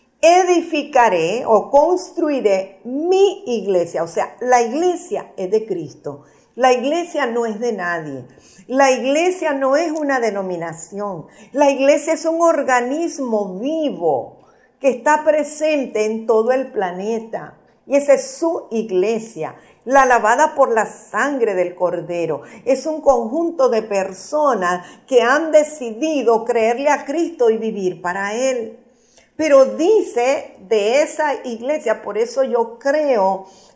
Edificaré o construiré mi iglesia, o sea, la iglesia es de Cristo. La iglesia no es de nadie. La iglesia no es una denominación. La iglesia es un organismo vivo que está presente en todo el planeta. Y esa es su iglesia, la lavada por la sangre del Cordero. Es un conjunto de personas que han decidido creerle a Cristo y vivir para Él. Pero dice de esa iglesia, por eso yo creo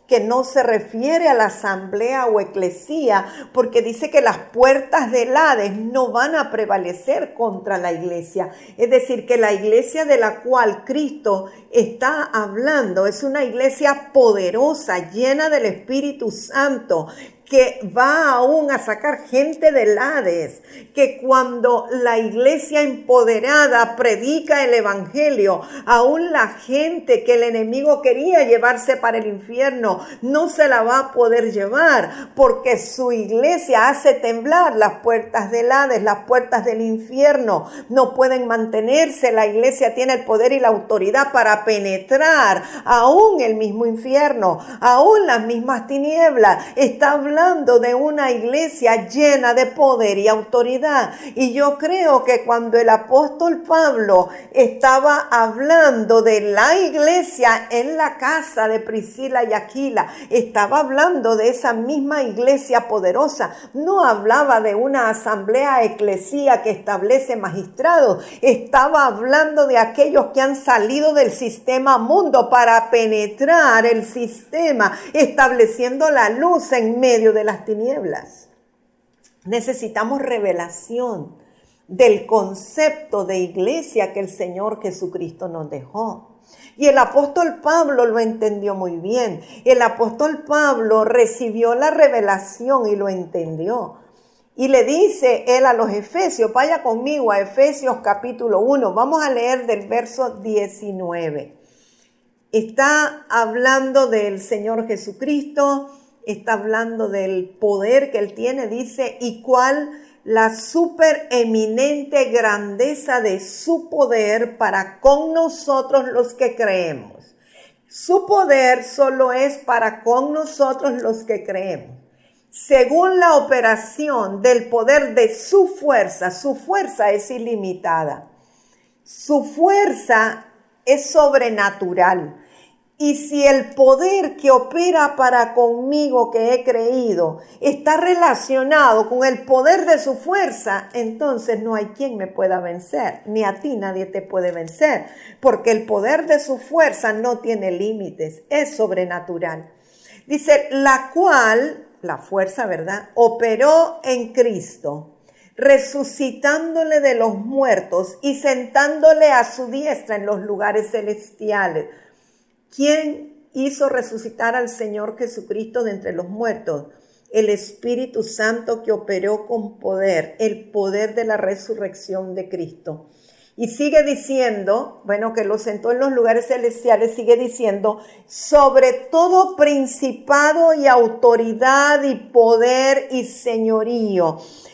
que no se refiere a la asamblea o eclesía, porque dice que las puertas del Hades no van a prevalecer contra la iglesia. Es decir, que la iglesia de la cual Cristo está hablando es una iglesia poderosa, llena del Espíritu Santo, que va aún a sacar gente del Hades, que cuando la iglesia empoderada predica el evangelio, aún la gente que el enemigo quería llevarse para el infierno, no se la va a poder llevar, porque su iglesia hace temblar las puertas del Hades, las puertas del infierno, no pueden mantenerse. La iglesia tiene el poder y la autoridad para penetrar aún el mismo infierno, aún las mismas tinieblas. Está hablando de una iglesia llena de poder y autoridad. Y yo creo que cuando el apóstol Pablo estaba hablando de la iglesia en la casa de Priscila y Aquila, estaba hablando de esa misma iglesia poderosa. No hablaba de una asamblea eclesía que establece magistrados. Estaba hablando de aquellos que han salido del sistema mundo para penetrar el sistema, estableciendo la luz en medio de las tinieblas. Necesitamos revelación del concepto de iglesia que el Señor Jesucristo nos dejó. Y el apóstol Pablo lo entendió muy bien. El apóstol Pablo recibió la revelación y lo entendió. Y le dice él a los Efesios, vaya conmigo a Efesios capítulo uno, vamos a leer del verso diecinueve. Está hablando del Señor Jesucristo, está hablando del poder que Él tiene, dice, y cuál la supereminente grandeza de su poder para con nosotros los que creemos. Su poder solo es para con nosotros los que creemos. Según la operación del poder de su fuerza, su fuerza es ilimitada. Su fuerza es sobrenatural. Y si el poder que opera para conmigo que he creído está relacionado con el poder de su fuerza, entonces no hay quien me pueda vencer. Ni a ti nadie te puede vencer, porque el poder de su fuerza no tiene límites, es sobrenatural. Dice, la cual, la fuerza, ¿verdad?, operó en Cristo, resucitándole de los muertos y sentándole a su diestra en los lugares celestiales. ¿Quién hizo resucitar al Señor Jesucristo de entre los muertos? El Espíritu Santo que operó con poder, el poder de la resurrección de Cristo. Y sigue diciendo, bueno, que lo sentó en los lugares celestiales, sigue diciendo, sobre todo principado y autoridad y poder y señorío.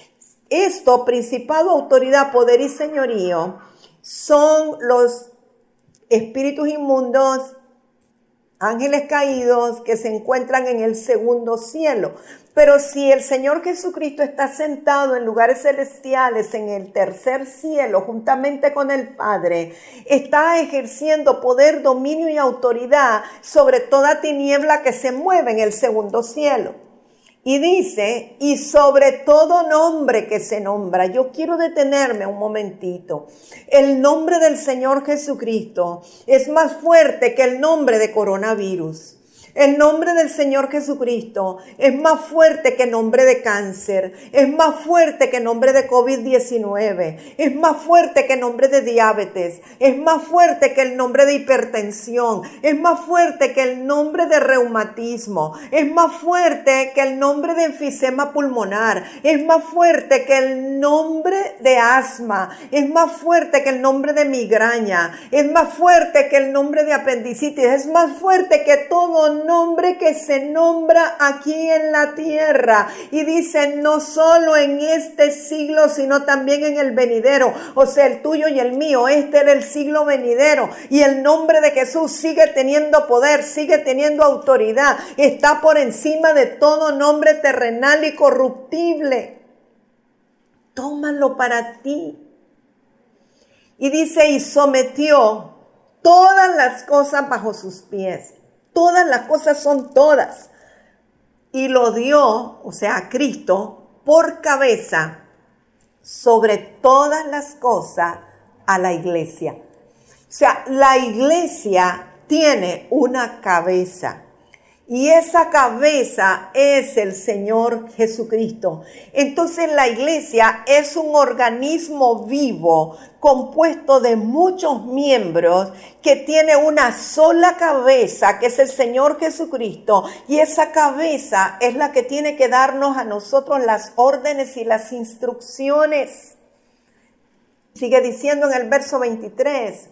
Esto, principado, autoridad, poder y señorío, son los espíritus inmundos, ángeles caídos que se encuentran en el segundo cielo. Pero si el Señor Jesucristo está sentado en lugares celestiales, en el tercer cielo, juntamente con el Padre, está ejerciendo poder, dominio y autoridad sobre toda tiniebla que se mueve en el segundo cielo. Y dice, y sobre todo nombre que se nombra. Yo quiero detenerme un momentito. El nombre del Señor Jesucristo es más fuerte que el nombre de coronavirus. El nombre del Señor Jesucristo es más fuerte que el nombre de cáncer, es más fuerte que el nombre de COVID diecinueve, es más fuerte que el nombre de diabetes, es más fuerte que el nombre de hipertensión, es más fuerte que el nombre de reumatismo, es más fuerte que el nombre de enfisema pulmonar, es más fuerte que el nombre de asma, es más fuerte que el nombre de migraña, es más fuerte que el nombre de apendicitis, es más fuerte que todo nombre que se nombra aquí en la tierra. Y dice, no solo en este siglo, sino también en el venidero. O sea, el tuyo y el mío, este era el siglo venidero. Y el nombre de Jesús sigue teniendo poder, sigue teniendo autoridad. Está por encima de todo nombre terrenal y corruptible. Tómalo para ti. Y dice, y sometió todas las cosas bajo sus pies. Todas las cosas son todas. Y lo dio, o sea, a Cristo, por cabeza sobre todas las cosas a la iglesia. O sea, la iglesia tiene una cabeza. Y esa cabeza es el Señor Jesucristo. Entonces la iglesia es un organismo vivo compuesto de muchos miembros que tiene una sola cabeza, que es el Señor Jesucristo. Y esa cabeza es la que tiene que darnos a nosotros las órdenes y las instrucciones. Sigue diciendo en el verso veintitrés,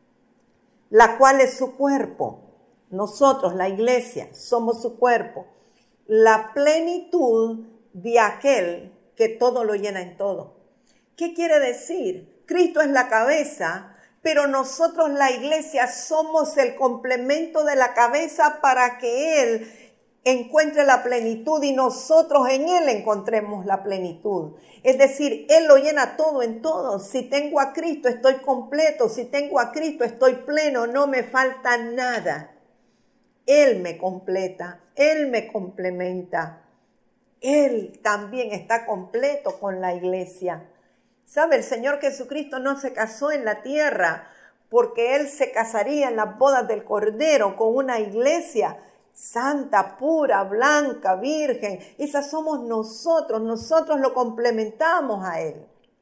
la cual es su cuerpo. Nosotros, la iglesia, somos su cuerpo, la plenitud de aquel que todo lo llena en todo. ¿Qué quiere decir? Cristo es la cabeza, pero nosotros, la iglesia, somos el complemento de la cabeza para que Él encuentre la plenitud y nosotros en Él encontremos la plenitud. Es decir, Él lo llena todo en todo. Si tengo a Cristo, estoy completo. Si tengo a Cristo, estoy pleno. No me falta nada. Él me completa, Él me complementa. Él también está completo con la iglesia. ¿Sabe? El Señor Jesucristo no se casó en la tierra porque Él se casaría en las bodas del Cordero con una iglesia santa, pura, blanca, virgen. Esa somos nosotros, nosotros lo complementamos a Él.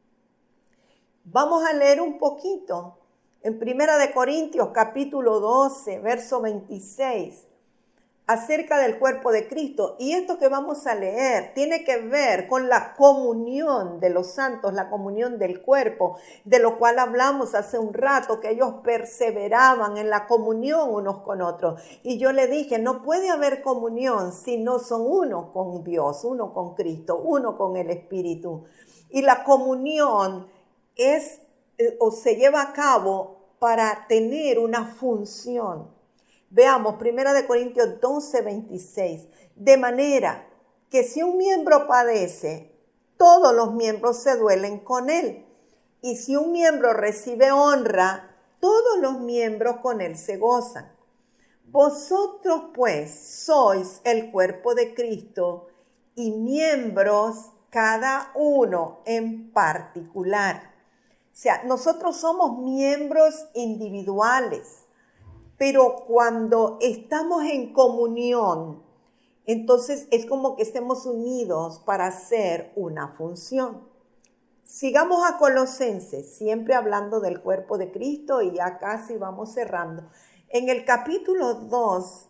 Vamos a leer un poquito. En Primera de Corintios, capítulo doce, verso veintiséis, acerca del cuerpo de Cristo. Y esto que vamos a leer tiene que ver con la comunión de los santos, la comunión del cuerpo, de lo cual hablamos hace un rato, que ellos perseveraban en la comunión unos con otros. Y yo le dije, no puede haber comunión si no son uno con Dios, uno con Cristo, uno con el Espíritu. Y la comunión es o se lleva a cabo para tener una función. Veamos, Primera de Corintios doce, veintiséis. De manera que si un miembro padece, todos los miembros se duelen con él. Y si un miembro recibe honra, todos los miembros con él se gozan. Vosotros pues sois el cuerpo de Cristo y miembros cada uno en particular. O sea, nosotros somos miembros individuales, pero cuando estamos en comunión, entonces es como que estemos unidos para hacer una función. Sigamos a Colosenses, siempre hablando del cuerpo de Cristo y ya casi vamos cerrando. En el capítulo dos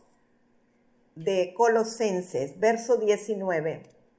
de Colosenses, verso diecinueve,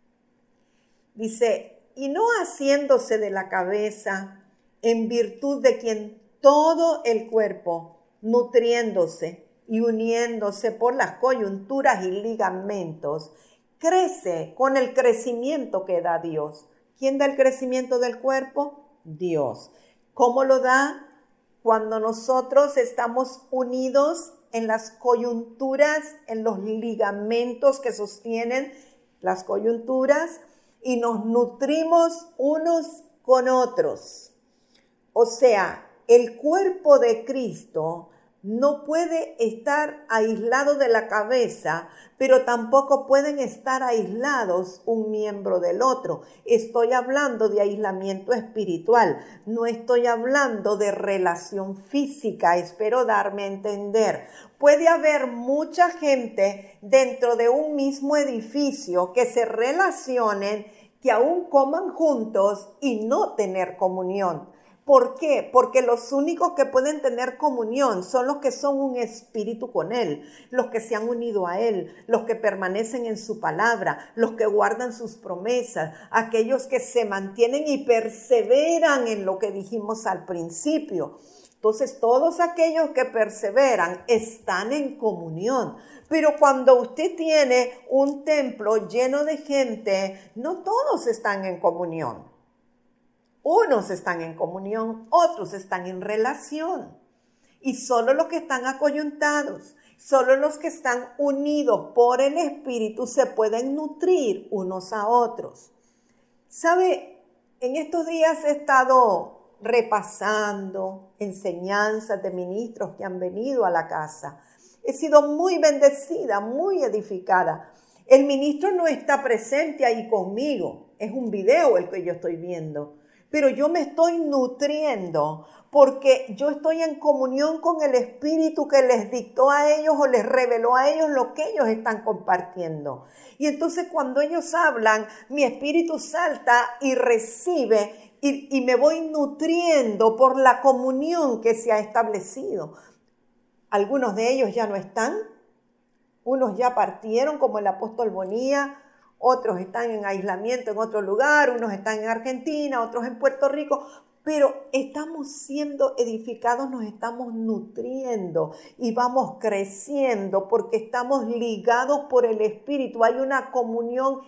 dice, y no haciéndose de la cabeza, en virtud de quien todo el cuerpo, nutriéndose y uniéndose por las coyunturas y ligamentos, crece con el crecimiento que da Dios. ¿Quién da el crecimiento del cuerpo? Dios. ¿Cómo lo da? Cuando nosotros estamos unidos en las coyunturas, en los ligamentos que sostienen las coyunturas y nos nutrimos unos con otros. O sea, el cuerpo de Cristo no puede estar aislado de la cabeza, pero tampoco pueden estar aislados un miembro del otro. Estoy hablando de aislamiento espiritual, no estoy hablando de relación física, espero darme a entender. Puede haber mucha gente dentro de un mismo edificio que se relacionen, que aún coman juntos y no tener comunión. ¿Por qué? Porque los únicos que pueden tener comunión son los que son un espíritu con Él, los que se han unido a Él, los que permanecen en su palabra, los que guardan sus promesas, aquellos que se mantienen y perseveran en lo que dijimos al principio. Entonces, todos aquellos que perseveran están en comunión. Pero cuando usted tiene un templo lleno de gente, no todos están en comunión. Unos están en comunión, otros están en relación. Y solo los que están acoyuntados, solo los que están unidos por el Espíritu se pueden nutrir unos a otros. ¿Sabe? En estos días he estado repasando enseñanzas de ministros que han venido a la casa. He sido muy bendecida, muy edificada. El ministro no está presente ahí conmigo. Es un video el que yo estoy viendo. pero yo me estoy nutriendo porque yo estoy en comunión con el Espíritu que les dictó a ellos o les reveló a ellos lo que ellos están compartiendo. Y entonces cuando ellos hablan, mi espíritu salta y recibe y, y me voy nutriendo por la comunión que se ha establecido. Algunos de ellos ya no están, unos ya partieron como el apóstol Bonía, otros están en aislamiento en otro lugar, unos están en Argentina, otros en Puerto Rico, pero estamos siendo edificados, nos estamos nutriendo y vamos creciendo porque estamos ligados por el Espíritu. Hay una comunión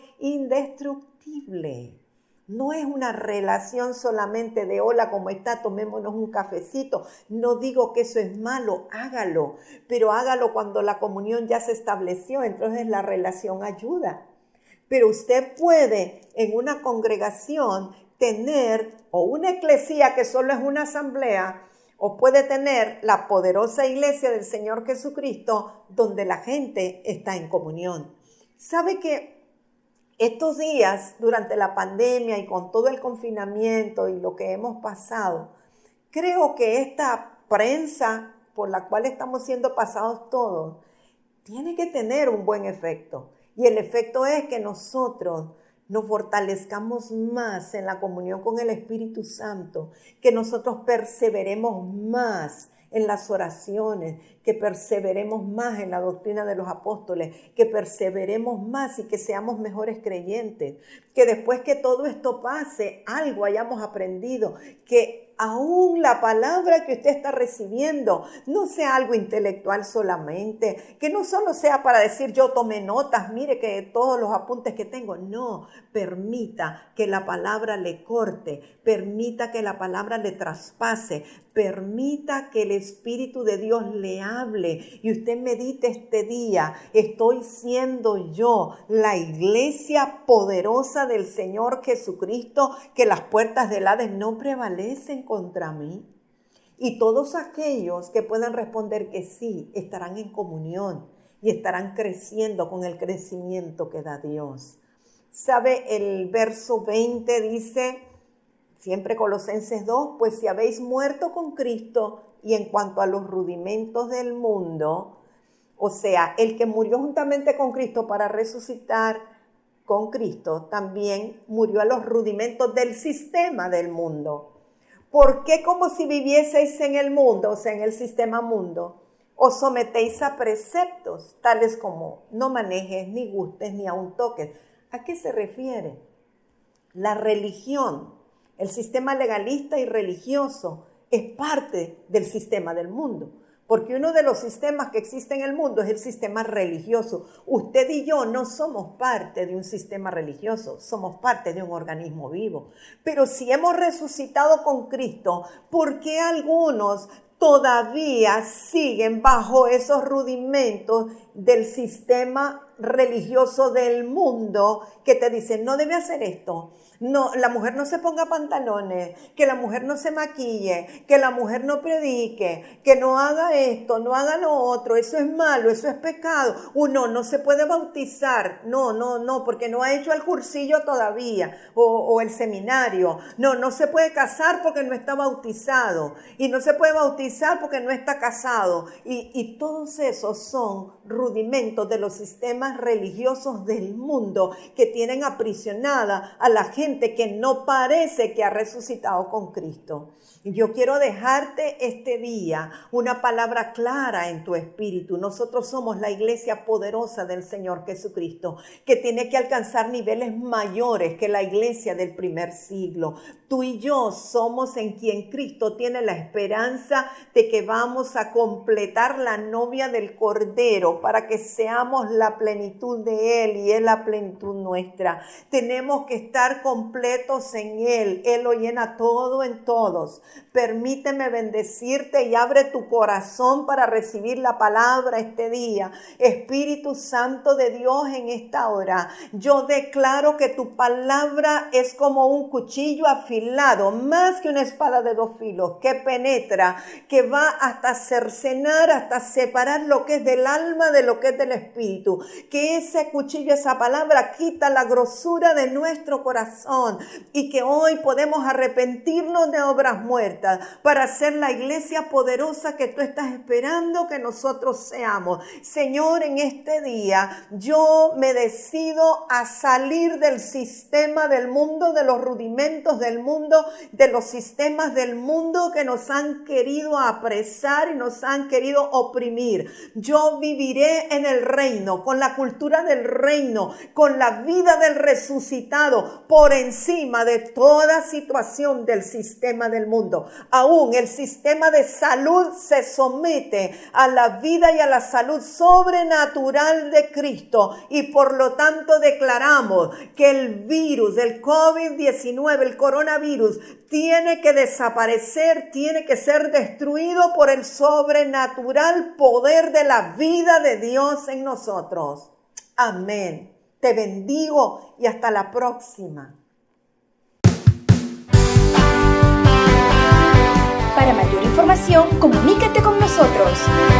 indestructible. No es una relación solamente de hola, ¿cómo está? Tomémonos un cafecito. No digo que eso es malo, hágalo, pero hágalo cuando la comunión ya se estableció, entonces la relación ayuda. Pero usted puede en una congregación tener o una eclesía que solo es una asamblea, o puede tener la poderosa iglesia del Señor Jesucristo donde la gente está en comunión. ¿Sabe que estos días durante la pandemia y con todo el confinamiento y lo que hemos pasado, creo que esta prensa por la cual estamos siendo pasados todos tiene que tener un buen efecto? Y el efecto es que nosotros nos fortalezcamos más en la comunión con el Espíritu Santo, que nosotros perseveremos más en las oraciones, que perseveremos más en la doctrina de los apóstoles, que perseveremos más y que seamos mejores creyentes, que después que todo esto pase, algo hayamos aprendido, que aún la palabra que usted está recibiendo no sea algo intelectual solamente, que no solo sea para decir yo tomé notas, mire que todos los apuntes que tengo, no, permita que la palabra le corte, permita que la palabra le traspase, permita que el Espíritu de Dios le hable y usted medite este día, estoy siendo yo la iglesia poderosa del Señor Jesucristo, que las puertas del Hades no prevalecen contra mí. Y todos aquellos que puedan responder que sí, estarán en comunión y estarán creciendo con el crecimiento que da Dios. ¿Sabe? El verso veinte dice, siempre Colosenses dos, pues si habéis muerto con Cristo y en cuanto a los rudimentos del mundo, o sea, el que murió juntamente con Cristo para resucitar con Cristo, también murió a los rudimentos del sistema del mundo. ¿Por qué como si vivieseis en el mundo, o sea, en el sistema mundo, os sometéis a preceptos, tales como no manejes, ni gustes, ni aun toques? ¿A qué se refiere? La religión, el sistema legalista y religioso es parte del sistema del mundo. Porque uno de los sistemas que existe en el mundo es el sistema religioso. Usted y yo no somos parte de un sistema religioso, somos parte de un organismo vivo. Pero si hemos resucitado con Cristo, ¿por qué algunos todavía siguen bajo esos rudimentos del sistema religioso del mundo que te dicen no debe hacer esto? No, la mujer no se ponga pantalones, que la mujer no se maquille, que la mujer no predique, que no haga esto, no haga lo otro, eso es malo, eso es pecado. Uno no se puede bautizar, no, no, no, porque no ha hecho el cursillo todavía o, o el seminario. No, no se puede casar porque no está bautizado y no se puede bautizar porque no está casado. Y, y todos esos son rudimentos de los sistemas religiosos del mundo que tienen aprisionada a la gente que no parece que ha resucitado con Cristo. Yo quiero dejarte este día una palabra clara en tu espíritu. Nosotros somos la iglesia poderosa del Señor Jesucristo, que tiene que alcanzar niveles mayores que la iglesia del primer siglo. Tú y yo somos en quien Cristo tiene la esperanza de que vamos a completar la novia del Cordero para que seamos la plenitud de Él y Él la plenitud nuestra. Tenemos que estar completos en Él. Él lo llena todo en todos. Permíteme bendecirte y abre tu corazón para recibir la palabra este día. Espíritu Santo de Dios, en esta hora, yo declaro que tu palabra es como un cuchillo afilado, más que una espada de dos filos, que penetra, que va hasta cercenar, hasta separar lo que es del alma de lo que es del espíritu. Que ese cuchillo, esa palabra, quita la grosura de nuestro corazón. corazón y que hoy podemos arrepentirnos de obras muertas para ser la iglesia poderosa que tú estás esperando que nosotros seamos. Señor, en este día yo me decido a salir del sistema del mundo, de los rudimentos del mundo, de los sistemas del mundo que nos han querido apresar y nos han querido oprimir. Yo viviré en el reino, con la cultura del reino, con la vida del resucitado, por encima de toda situación del sistema del mundo. Aún el sistema de salud se somete a la vida y a la salud sobrenatural de Cristo, y por lo tanto declaramos que el virus, el COVID diecinueve, el coronavirus, tiene que desaparecer, tiene que ser destruido por el sobrenatural poder de la vida de Dios en nosotros. Amén. Te bendigo y hasta la próxima. Para mayor información, comunícate con nosotros.